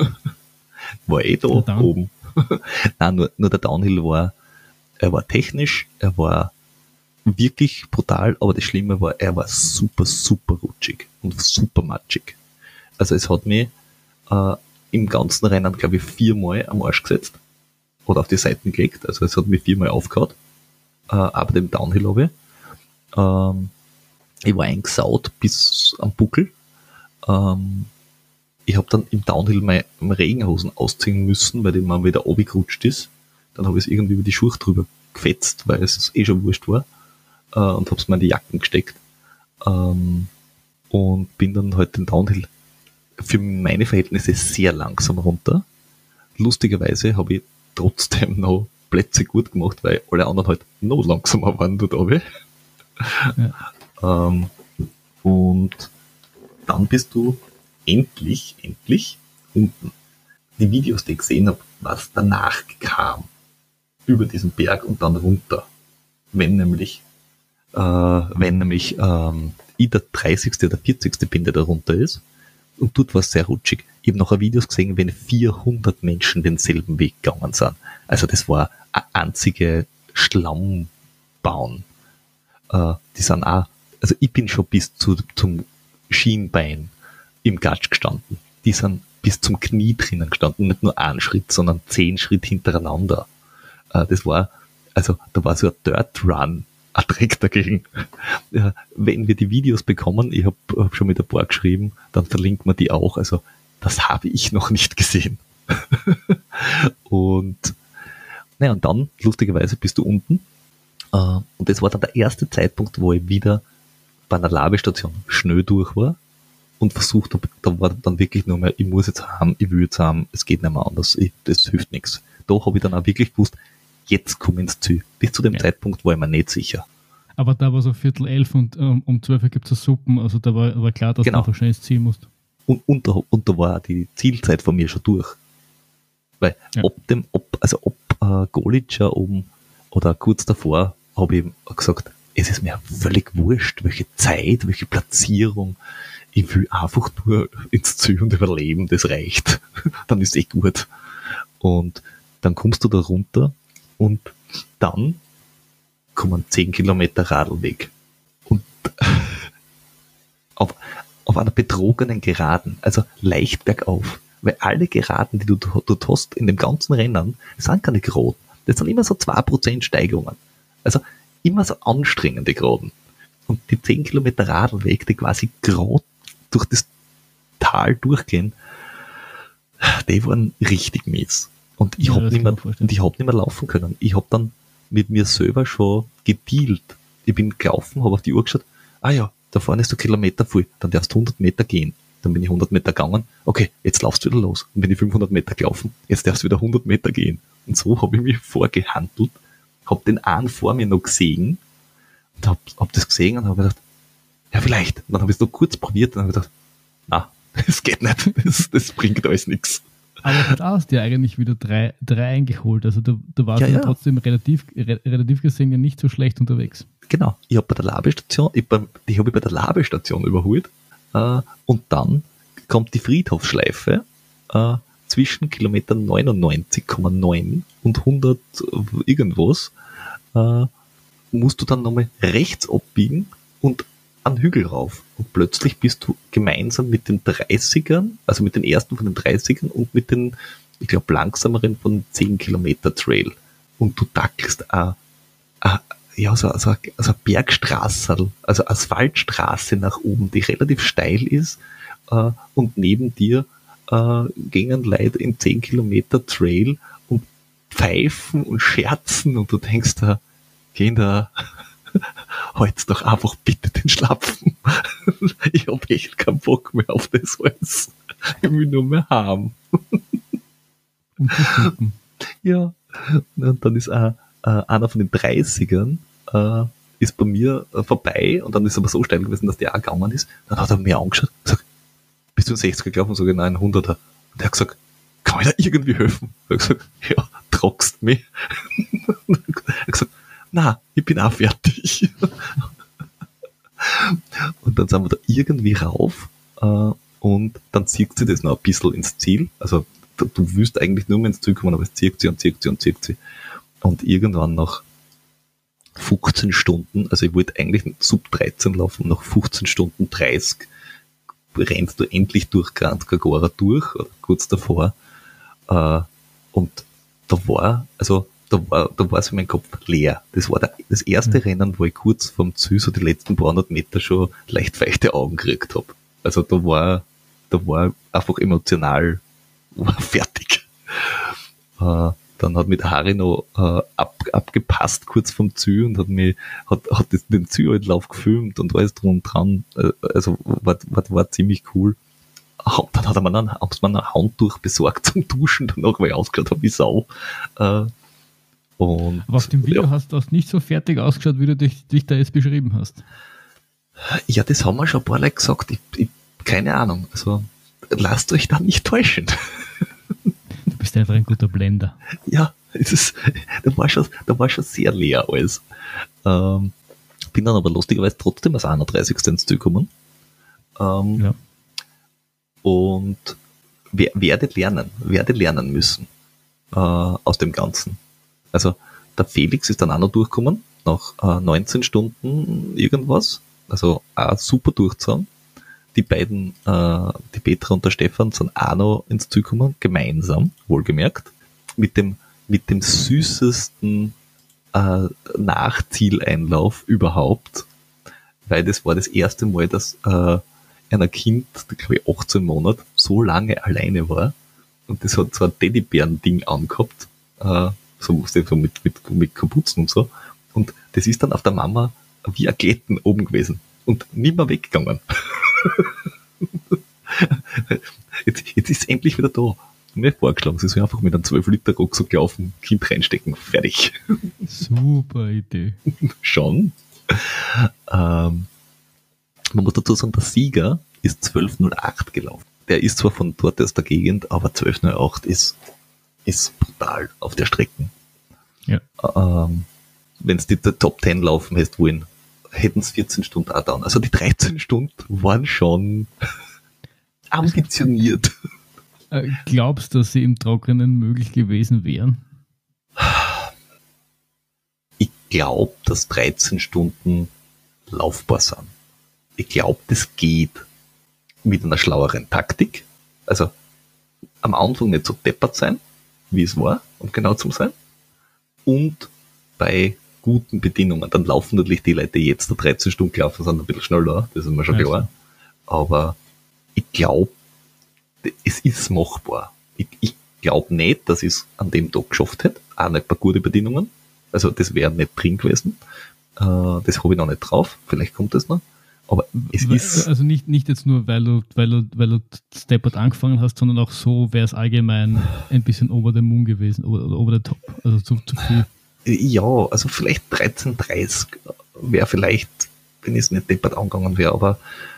War eh da oben. Nein, nur, nur der Downhill war, er war technisch, er war wirklich brutal, aber das Schlimme war, er war super, super rutschig und super matschig. Also es hat mich äh, im ganzen Rennen, glaube ich, viermal am Arsch gesetzt oder auf die Seiten gelegt, also es hat mich viermal aufgehört, äh, aber dem Downhill habe ich. Ähm, ich war eingesaut bis am Buckel. Ähm, ich habe dann im Downhill meine, meine Regenhosen ausziehen müssen, weil die mal wieder runtergerutscht ist. Dann habe ich es irgendwie über die Schuhe drüber gefetzt, weil es eh schon wurscht war. Äh, und habe es mir in die Jacken gesteckt. Ähm, und bin dann halt den Downhill für meine Verhältnisse sehr langsam runter. Lustigerweise habe ich trotzdem noch Plätze gut gemacht, weil alle anderen halt noch langsamer waren dort oben. Ja. ähm, und dann bist du endlich, endlich unten. Die Videos, die ich gesehen habe, was danach kam, über diesen Berg und dann runter. Wenn nämlich, äh, wenn nämlich ähm, ich der dreißigste oder vierzigste bin, der da runter ist, und dort war es sehr rutschig. Ich habe nachher Videos gesehen, wenn vierhundert Menschen denselben Weg gegangen sind. Also das war eine einzige Schlammbahn. Äh, die sind auch, also ich bin schon bis zu, zum Schienbein im Gatsch gestanden. Die sind bis zum Knie drinnen gestanden, nicht nur einen Schritt, sondern zehn Schritt hintereinander. Äh, das war, also da war so ein Dirt Run, ein Dreck dagegen. Ja, wenn wir die Videos bekommen, ich habe hab schon mit ein paar geschrieben, dann verlinkt man die auch. Also das habe ich noch nicht gesehen. und naja, und dann, lustigerweise, bist du unten. Äh, und das war dann der erste Zeitpunkt, wo ich wieder bei einer Labestation schnell durch war und versucht habe, da war dann wirklich nur mehr, ich muss jetzt haben, ich will jetzt haben, es geht nicht mehr anders, ich, das hilft nichts. Da habe ich dann auch wirklich gewusst, jetzt komme ich ins Ziel. Bis zu dem ja. Zeitpunkt war ich mir nicht sicher. Aber da war so Viertel elf und um, um zwölf Uhr gibt es Suppen, also da war, war klar, dass genau. du einfach schnell ins Ziel musst. Und, und, da, und da war die Zielzeit von mir schon durch. Weil ja. ob dem, ob, also ob äh, Golitscher oben oder kurz davor, habe ich gesagt, es ist mir völlig wurscht, welche Zeit, welche Platzierung. Ich will einfach nur ins Ziel und überleben, das reicht. Dann ist eh gut. Und dann kommst du da runter und dann kommen zehn Kilometer Radlweg. Und auf, auf einer betrogenen Geraden, also leicht bergauf. Weil alle Geraden, die du dort hast in dem ganzen Rennen, sind keine Geraden. Das sind immer so zwei Prozent Steigerungen. Also immer so anstrengende Geraden. Und die zehn Kilometer Radlweg, die quasi gerade durch das Tal durchgehen, die waren richtig mies. Und ich ja, habe nicht mehr, und ich habe nicht mehr laufen können. Ich habe dann mit mir selber schon gedealt. Ich bin gelaufen, habe auf die Uhr geschaut, ah ja, da vorne ist der Kilometer voll, dann darfst du hundert Meter gehen. Dann bin ich hundert Meter gegangen, okay, jetzt laufst du wieder los. Dann bin ich fünfhundert Meter gelaufen, jetzt darfst du wieder hundert Meter gehen. Und so habe ich mich vorgehandelt, habe den einen vor mir noch gesehen und habe hab das gesehen und habe gedacht, ja vielleicht. Und dann habe ich es noch kurz probiert und habe gedacht, na, das geht nicht, das, das bringt alles nichts. Aber du hast ja eigentlich wieder drei, drei eingeholt, also du, du warst Ja, ja, ja. trotzdem relativ, re, relativ gesehen ja nicht so schlecht unterwegs. Genau, ich habe bei der Labestation, ich, beim- die habe ich bei der Labestation überholt äh, und dann kommt die Friedhofsschleife äh, zwischen Kilometer neunundneunzig Komma neun und hundert irgendwas, äh, musst du dann nochmal rechts abbiegen und an Hügel rauf. Und plötzlich bist du gemeinsam mit den dreißigern, also mit den ersten von den dreißigern und mit den, ich glaube, langsameren von zehn Kilometer Trail. Und du dackelst a, a, ja, so, so, so eine Bergstraße, also Asphaltstraße nach oben, die relativ steil ist, äh, und neben dir äh, gingen Leute in zehn Kilometer Trail und pfeifen und scherzen und du denkst da, Kinder, heute doch einfach bitte den Schlapfen. Ich hab echt keinen Bock mehr auf das alles. Ich will nur mehr haben. Und zu suppen. Ja. Und dann ist auch, äh, einer von den dreißigern äh, ist bei mir äh, vorbei und dann ist er aber so steil gewesen, dass der auch gegangen ist. Dann hat er mir angeschaut und gesagt, bist du ein sechziger gelaufen? Und sage ich, nein, ein hunderter. Und er hat gesagt, kann ich da irgendwie helfen? Und ich gesagt, ja, trockst mich. Und er hat gesagt, na, ich bin auch fertig. Und dann sind wir da irgendwie rauf äh, und dann zieht sie das noch ein bisschen ins Ziel. Also du, du willst eigentlich nur mehr ins Ziel kommen, aber es zieht sie und zieht sie und zieht sie. Und irgendwann nach fünfzehn Stunden, also ich wollte eigentlich sub dreizehn laufen, nach fünfzehn Stunden dreißig rennst du endlich durch Grand Gagora durch, oder kurz davor. Äh, und da war, also da war, da war so mein Kopf leer. Das war der, das erste mhm. Rennen, wo ich kurz vom Ziel so die letzten paar hundert Meter schon leicht feuchte Augen gekriegt habe. Also da war, da war einfach emotional war fertig. Äh, dann hat mit Harry noch äh, ab, abgepasst kurz vom Ziel und hat mir hat, hat das, den Zieleinlauf gefilmt und alles drum und dran. Äh, also war, war, war ziemlich cool. Und dann hat er mir dann, haben sie mir ein Handtuch besorgt zum Duschen, danach, weil ich ausgeschaut habe wie Sau. Äh, Und, aber auf dem Video ja. hast du auch nicht so fertig ausgeschaut, wie du dich, dich da jetzt beschrieben hast. Ja, das haben wir schon ein paar Leute gesagt. Ich, ich, keine Ahnung. Also, lasst euch da nicht täuschen. Du bist einfach ein guter Blender. Ja, es ist, da war schon, da war schon sehr leer alles. Ähm, bin dann aber lustigerweise trotzdem als einunddreißigste ins Ziel gekommen. Ähm, ja. Und wer, werde lernen, werde lernen müssen äh, aus dem Ganzen. Also der Felix ist dann auch noch durchgekommen, nach äh, neunzehn Stunden irgendwas, also auch super durchgezogen. Die beiden, äh, die Petra und der Stefan, sind auch noch ins Ziel gekommen, gemeinsam, wohlgemerkt, mit dem, mit dem süßesten äh, Nachzieleinlauf überhaupt, weil das war das erste Mal, dass äh, ein Kind, glaube ich achtzehn Monate, so lange alleine war und das hat so ein Teddybären-Ding angehabt, äh, so, so mit, mit, mit Kapuzen und so. Und das ist dann auf der Mama wie ein Glätten oben gewesen und nicht mehr weggegangen. jetzt, jetzt ist es endlich wieder da. Mir vorgeschlagen, sie soll einfach mit einem zwölf Liter Rucksack laufen, Kind reinstecken, fertig. Super Idee. Schon. Ähm, man muss dazu sagen, der Sieger ist zwölf null acht gelaufen. Der ist zwar von dort aus der Gegend, aber zwölf null acht ist ist brutal auf der Strecke. Ja. Ähm, wenn es die Top zehn laufen hättest wollen, hätten es vierzehn Stunden auch dauern. Also die dreizehn Stunden waren schon ambitioniert. Äh, glaubst du, dass sie im Trockenen möglich gewesen wären? Ich glaube, dass dreizehn Stunden laufbar sind. Ich glaube, das geht mit einer schlaueren Taktik. Also am Anfang nicht so deppert sein, wie es war, um genau zu sein. Und bei guten Bedingungen. Dann laufen natürlich die Leute, die jetzt da dreizehn Stunden laufen, sind ein bisschen schneller, das ist mir schon klar. Aber ich glaube, es ist machbar. Ich, ich glaube nicht, dass ich es an dem Tag geschafft hätte, auch nicht bei guten Bedingungen. Also das wäre nicht drin gewesen. Äh, das habe ich noch nicht drauf. Vielleicht kommt das noch. Aber es weil, ist... Also nicht, nicht jetzt nur, weil du, weil du, weil du Stepboard angefangen hast, sondern auch so wäre es allgemein ein bisschen over the moon gewesen, oder over the top. Also zu, zu viel. Ja, also vielleicht dreizehn dreißig wäre vielleicht, wenn es nicht deppert angegangen wäre, aber,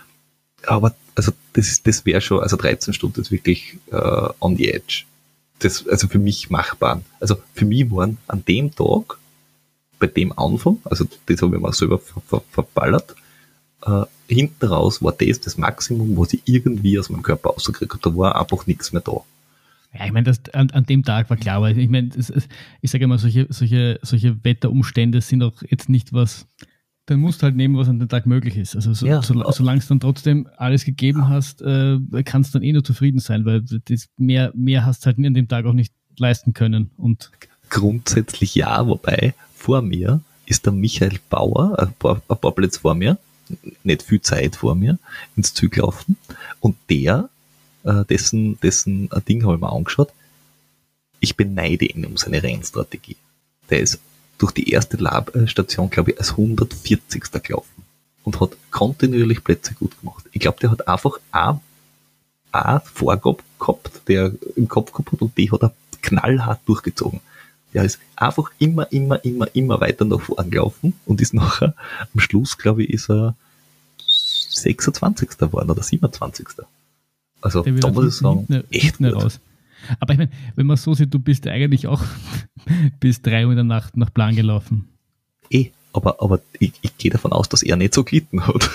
aber also das, das wäre schon, also dreizehn Stunden ist wirklich uh, on the edge. Das, also für mich machbar. Also für mich waren an dem Tag, bei dem Anfang, also das habe ich mir selber ver, ver, verballert, uh, hinten raus war das das Maximum, was ich irgendwie aus meinem Körper rausgekriegt habe. Da war einfach nichts mehr da. Ja, ich meine, das an, an dem Tag war klar, weil ich meine, es, es, ich sage immer, solche, solche, solche Wetterumstände sind auch jetzt nicht was, dann musst du halt nehmen, was an dem Tag möglich ist. Also so, Ja. so, solange es dann trotzdem alles gegeben hast, äh, kannst du dann eh nur zufrieden sein, weil das mehr, mehr hast du halt an dem Tag auch nicht leisten können. Und grundsätzlich ja, wobei vor mir ist der Michael Bauer, ein paar, ein paar Plätze vor mir, nicht viel Zeit vor mir, ins Ziel gelaufen und der dessen, dessen Ding habe ich mir angeschaut. Ich beneide ihn um seine Rennstrategie. Der ist durch die erste Labstation, glaube ich, als hundertvierzigster gelaufen und hat kontinuierlich Plätze gut gemacht. Ich glaube, der hat einfach eine, eine Vorgabe gehabt, der im Kopf gehabt hat, und die hat er knallhart durchgezogen. Der ist einfach immer, immer, immer, immer weiter nach vorne gelaufen und ist nachher, am Schluss, glaube ich, ist er sechsundzwanzigster geworden oder siebenundzwanzigster Also da muss ich sagen, hinten, echt hinten gut. Raus. Aber ich meine, wenn man so sieht, du bist eigentlich auch bis drei Uhr in der Nacht nach Plan gelaufen. Eh, aber, aber ich, ich gehe davon aus, dass er nicht so gelitten hat.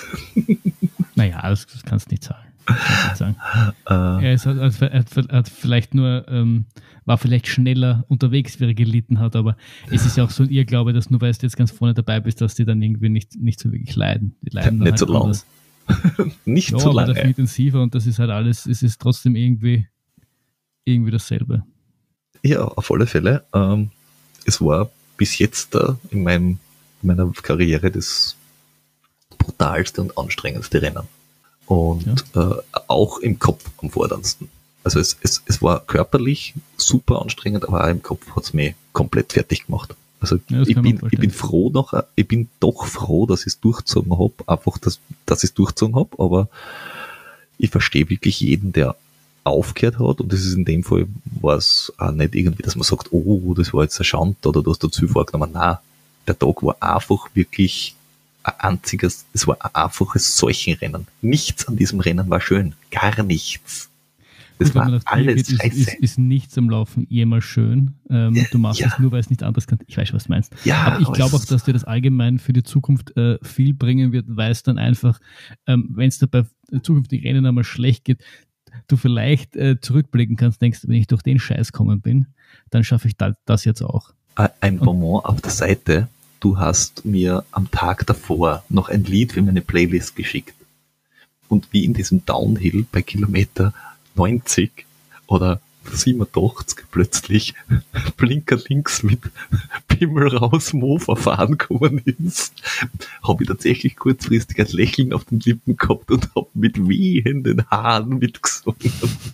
Naja, das, das kannst du nicht sagen. Kannst nicht sagen. Äh, Er ist, hat, hat, hat vielleicht nur, ähm, war vielleicht schneller unterwegs, wie er gelitten hat, aber es ist ja auch so ein Irrglaube, dass nur weil du jetzt ganz vorne dabei bist, dass die dann irgendwie nicht, nicht so wirklich leiden. Die leiden nicht halt so lang. anders. nicht Ja, so aber lange. dafür intensiver und das ist halt alles, es ist trotzdem irgendwie, irgendwie dasselbe. Ja, auf alle Fälle. Ähm, es war bis jetzt äh, in, meinem, in meiner Karriere das brutalste und anstrengendste Rennen. Und ja. äh, auch im Kopf am forderndsten. Also es, es, es war körperlich super anstrengend, aber auch im Kopf hat es mich komplett fertig gemacht. Also ja, ich, bin, ich bin froh noch, ich bin doch froh, dass ich es durchgezogen habe, einfach, dass, dass ich es durchgezogen habe, aber ich verstehe wirklich jeden, der aufgehört hat, und das ist in dem Fall, war es auch nicht irgendwie, dass man sagt, oh, das war jetzt ein Schand oder du hast dazu vorgenommen. Nein, der Tag war einfach wirklich ein einziges, es war ein einfaches Seuchenrennen. Nichts an diesem Rennen war schön, gar nichts. Das Gut, war das alles geht, scheiße. Ist, ist, ist nichts am Laufen jemals schön. Ähm, Ja, du machst ja. es nur, weil es nicht anders kann. Ich weiß, was du meinst. Ja, aber ich aber glaube es- auch, dass dir das allgemein für die Zukunft äh, viel bringen wird, weil es dann einfach, ähm, wenn es dir bei zukünftigen Rennen einmal schlecht geht, du vielleicht äh, zurückblicken kannst, denkst, wenn ich durch den Scheiß gekommen bin, dann schaffe ich da, das jetzt auch. Ein Bonbon auf der Seite. Du hast mir am Tag davor noch ein Lied für meine Playlist geschickt. Und wie in diesem Downhill bei Kilometer neunzig oder siebenundachtzig plötzlich Blinker links mit Pimmel raus Mofa fahren gekommen ist, habe ich tatsächlich kurzfristig ein Lächeln auf den Lippen gehabt und habe mit wehenden Haaren mitgesungen.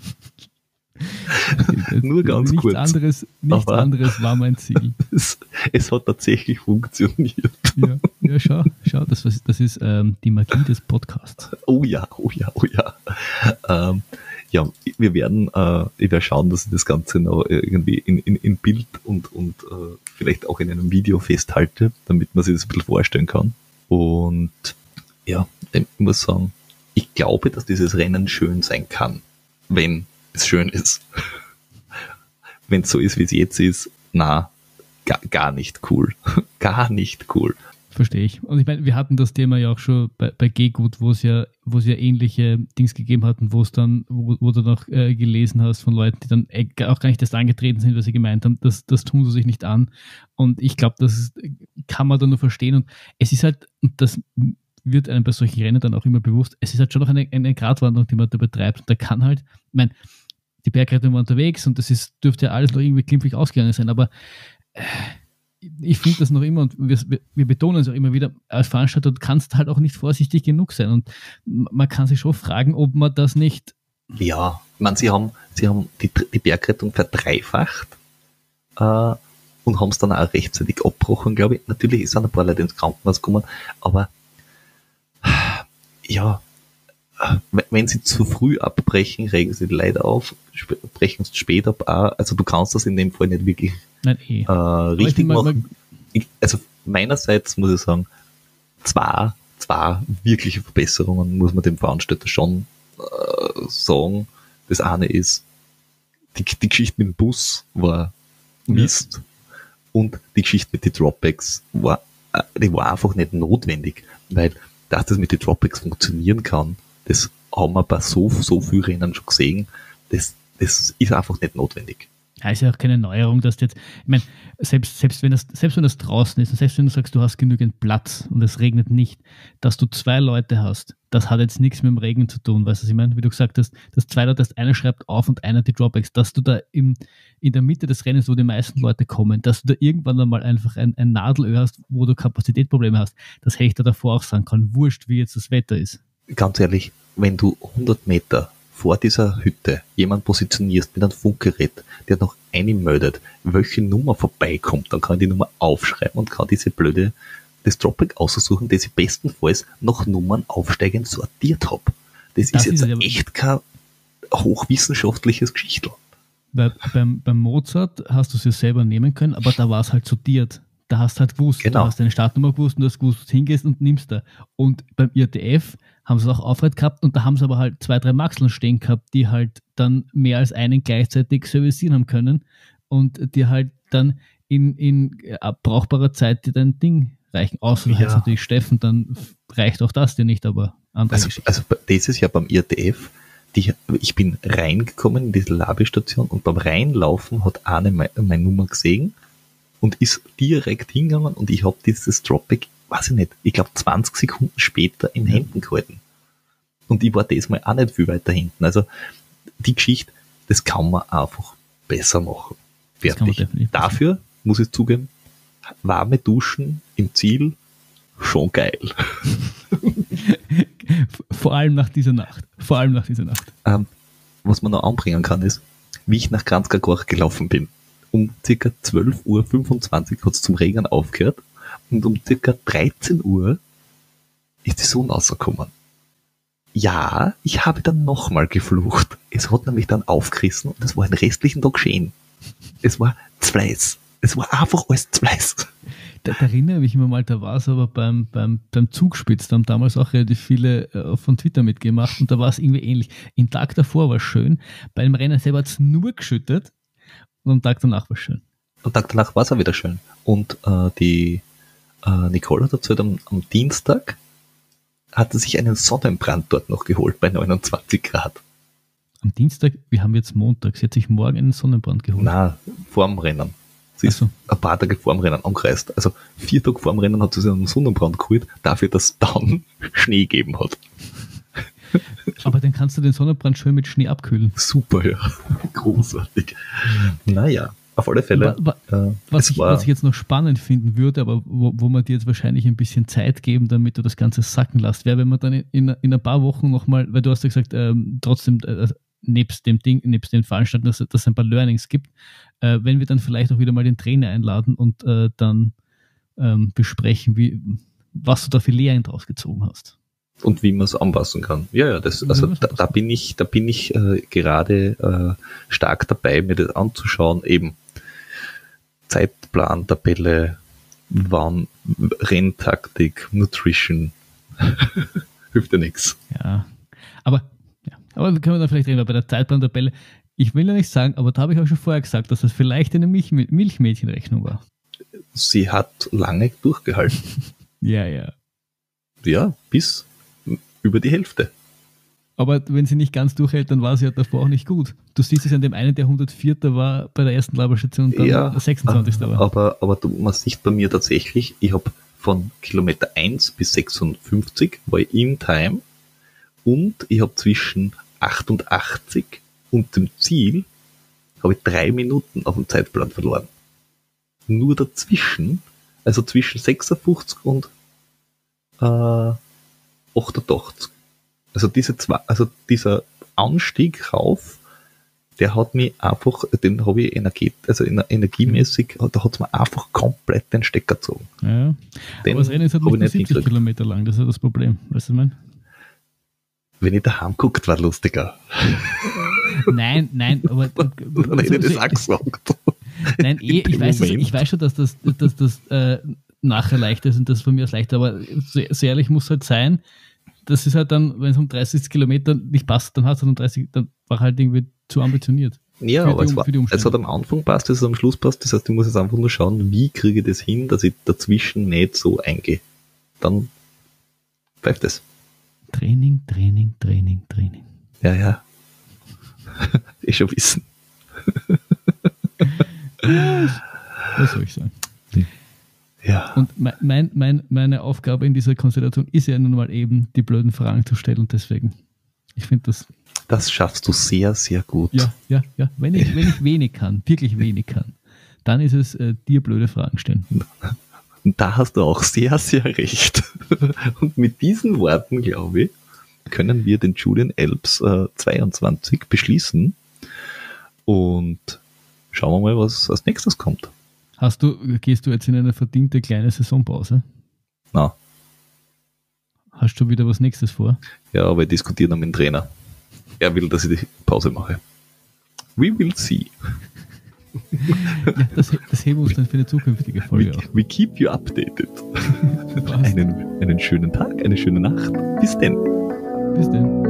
Nur ganz nichts kurz. Anderes, nichts Aber- anderes war mein Ziel. Es, es hat tatsächlich funktioniert. Ja, ja schau, schau, das, was- das ist ähm, die Magie des Podcasts. Oh ja, oh ja, oh ja. Ähm, ja, wir werden, äh, ich werde schauen, dass ich das Ganze noch irgendwie in, in, in Bild und, und äh, vielleicht auch in einem Video festhalte, damit man sich das ein bisschen vorstellen kann. Und ja, ich muss sagen, ich glaube, dass dieses Rennen schön sein kann, wenn es schön ist. Wenn es so ist, wie es jetzt ist, na, gar, gar nicht cool. Gar nicht cool. Verstehe ich. Und ich meine, wir hatten das Thema ja auch schon bei, bei G-Gut, wo es ja, wo es ja ähnliche Dings gegeben hatten, wo es dann, wo, wo du noch äh, gelesen hast von Leuten, die dann äh, auch gar nicht erst angetreten sind, was sie gemeint haben, das, das tun sie sich nicht an. Und ich glaube, das ist, kann man dann nur verstehen. Und es ist halt, und das wird einem bei solchen Rennen dann auch immer bewusst, es ist halt schon noch eine, eine Gratwanderung, die man da betreibt. Und da kann halt, ich meine, die Bergrettung war unterwegs und das ist, dürfte ja alles noch irgendwie glimpflich ausgegangen sein, aber äh, ich finde das noch immer, und wir, wir betonen es auch immer wieder, als Veranstalter du kannst halt auch nicht vorsichtig genug sein, und man kann sich schon fragen, ob man das nicht, Ja, ich meine, sie haben, sie haben die, die Bergrettung verdreifacht, äh, und haben es dann auch rechtzeitig abgebrochen, glaube ich. Natürlich sind ein paar Leute ins Krankenhaus gekommen, aber ja, wenn sie zu früh abbrechen, regen sie die Leute auf, brechen es spät ab auch. Also du kannst das in dem Fall nicht wirklich Nein, eh. äh, richtig mal, machen. Ich, also meinerseits muss ich sagen, zwei, zwei wirkliche Verbesserungen muss man dem Veranstalter schon äh, sagen. Das eine ist, die, die Geschichte mit dem Bus war Mist, ja. Und die Geschichte mit den Dropbacks war, äh, die war einfach nicht notwendig, weil dass das mit den Dropbacks funktionieren kann, das haben wir bei so, so vielen Rennen schon gesehen, das, das ist einfach nicht notwendig. Ja, ist ja auch keine Neuerung, dass du jetzt, ich meine, selbst, selbst, wenn das, selbst wenn das draußen ist und selbst wenn du sagst, du hast genügend Platz und es regnet nicht, dass du zwei Leute hast, das hat jetzt nichts mit dem Regen zu tun, weißt du, was ich meine? Wie du gesagt hast, dass zwei Leute hast, einer schreibt auf und einer die Dropbacks, dass du da im, in der Mitte des Rennens, wo die meisten Leute kommen, dass du da irgendwann einmal einfach ein, ein Nadelöhr hast, wo du Kapazitätsprobleme hast, das hätte ich da davor auch sagen können, wurscht, wie jetzt das Wetter ist. Ganz ehrlich, wenn du hundert Meter vor dieser Hütte jemand positionierst mit einem Funkgerät, der noch einmeldet, welche Nummer vorbeikommt, dann kann ich die Nummer aufschreiben und kann diese blöde, das Dropback aussuchen, das ich bestenfalls nach Nummern aufsteigend sortiert habe. Das, das ist jetzt ist echt kein hochwissenschaftliches Geschichtel. Weil beim, beim Mozart hast du es ja selber nehmen können, aber da war es halt sortiert. Da hast du halt gewusst, genau. Du hast deine Startnummer gewusst und du hast gewusst, wo du hingehst und nimmst da. Und beim I R T F haben sie es auch aufrecht gehabt und da haben sie aber halt zwei, drei Maxeln stehen gehabt, die halt dann mehr als einen gleichzeitig servicieren haben können und die halt dann in, in brauchbarer Zeit dir dein Ding reichen. Außer du ja. heißt natürlich Steffen, dann reicht auch das dir nicht, aber andere Also, also das ist ja beim I R T F, die, ich bin reingekommen in diese Labestation und beim Reinlaufen hat eine meine, meine Nummer gesehen und ist direkt hingegangen und ich habe dieses Dropback, weiß ich nicht, ich glaube zwanzig Sekunden später in Händen gehalten. Und ich war diesmal auch nicht viel weiter hinten. Also die Geschichte, das kann man einfach besser machen. Fertig. Dafür, muss ich zugeben, warme Duschen im Ziel, schon geil. Vor allem nach dieser Nacht. Vor allem nach dieser Nacht. Ähm, was man noch anbringen kann, ist, wie ich nach Kranzkagorch gelaufen bin. Um ca. zwölf Uhr fünfundzwanzig hat es zum Regen aufgehört und um ca. dreizehn Uhr ist die Sonne rausgekommen. Ja, ich habe dann nochmal geflucht. Es hat nämlich dann aufgerissen und es war den restlichen Tag schön. Es war Zfleiß. Es war einfach alles Zfleiß. Da, da erinnere ich mich immer mal, da war es aber beim, beim, beim Zugspitz, da haben damals auch relativ viele äh, von Twitter mitgemacht und da war es irgendwie ähnlich. Im Tag davor war es schön, beim Rennen selber hat es nur geschüttet und am Tag danach war es schön. Am Tag danach war es auch wieder schön. Und äh, die äh, Nicole hat erzählt, am, am Dienstag hatte sich einen Sonnenbrand dort noch geholt bei neunundzwanzig Grad. Am Dienstag, wir haben jetzt Montag, sie hat sich morgen einen Sonnenbrand geholt. Nein, vor dem Rennen. Sie ist so. Ein paar Tage vor dem Rennen angereist. Also vier Tage vor dem Rennen hat sie sich einen Sonnenbrand geholt, dafür, dass es dann Schnee gegeben hat. Aber dann kannst du den Sonnenbrand schön mit Schnee abkühlen. Super, ja. Großartig. Naja, auf alle Fälle. Wa- wa- äh, was, ich, was ich jetzt noch spannend finden würde, aber wo, wo man dir jetzt wahrscheinlich ein bisschen Zeit geben, damit du das Ganze sacken lässt, wäre, wenn man dann in, in, in ein paar Wochen nochmal, weil du hast ja gesagt, ähm, trotzdem, äh, nebst dem Ding, nebst den Veranstaltungen, dass, dass es ein paar Learnings gibt, äh, wenn wir dann vielleicht auch wieder mal den Trainer einladen und äh, dann ähm, besprechen, wie, was du da für Lehren draus gezogen hast. Und wie man es anpassen kann. Ja, ja, das, also da, da bin ich, da bin ich äh, gerade äh, stark dabei, mir das anzuschauen, eben Zeitplan, Tabelle, wann, Renntaktik, Nutrition, hilft ja nichts. Ja, aber ja, aber können wir dann vielleicht reden, weil bei der Zeitplan-Tabelle, ich will ja nicht sagen, aber da habe ich auch schon vorher gesagt, dass das vielleicht eine Milch- Milchmädchenrechnung war. Sie hat lange durchgehalten. Ja, ja. Ja, bis über die Hälfte. Aber wenn sie nicht ganz durchhält, dann war sie ja davor auch nicht gut. Du siehst es an dem einen, der hundertvierter war bei der ersten Laberstation und dann ja, der sechsundzwanzigster war. Aber, aber du, man sieht bei mir tatsächlich, ich habe von Kilometer eins bis sechsundfünfzig war ich in Time und ich habe zwischen achtundachtzig und dem Ziel habe ich drei Minuten auf dem Zeitplan verloren. Nur dazwischen, also zwischen sechsundfünfzig und äh, achtundachtzig. Also diese zwei, also dieser Anstieg rauf der hat mich einfach, den habe ich energie, also energiemäßig, da hat es mir einfach komplett den Stecker gezogen. Ja, den aber das Rennen ist halt nicht nur siebzig Kilometer lang, das ist ja das Problem, weißt du, was ich meine? Wenn ich daheim guckt, war lustiger. Nein, nein, aber dann hätte ich das auch gesagt. Nein, eh, ich, weiß, dass, ich weiß schon, dass das, dass das äh, nachher leichter ist und das von mir aus leichter, aber so, so ehrlich muss halt sein, das ist halt dann, wenn es um dreißig Kilometer nicht passt, dann hat es halt um dreißig, dann war halt irgendwie zu ambitioniert. Ja, aber die, es, war, es hat am Anfang passt, es hat am Schluss passt, das heißt, ich muss jetzt einfach nur schauen, wie kriege ich das hin, dass ich dazwischen nicht so eingehe. Dann pfeift es. Training, Training, Training, Training. Ja, ja. Ich schon wissen. Was soll ich sagen? Ja. Und mein, mein, meine Aufgabe in dieser Konstellation ist ja nun mal eben, die blöden Fragen zu stellen. Und deswegen, ich finde das... Das schaffst du sehr, sehr gut. Ja, ja, ja. Wenn ich, wenn ich wenig kann, wirklich wenig kann, dann ist es äh, dir blöde Fragen stellen. Und da hast du auch sehr, sehr recht. Und mit diesen Worten, glaube ich, können wir den Julian Alps äh, zweiundzwanzig beschließen. Und schauen wir mal, was als nächstes kommt. Hast du, gehst du jetzt in eine verdiente kleine Saisonpause? Na. Hast du wieder was Nächstes vor? Ja, aber ich diskutiere noch mit dem Trainer. Er will, dass ich die Pause mache. We will see. Ja, das, das heben wir uns dann für eine zukünftige Folge we, auf. We keep you updated. einen, einen schönen Tag, eine schöne Nacht. Bis denn. Bis denn.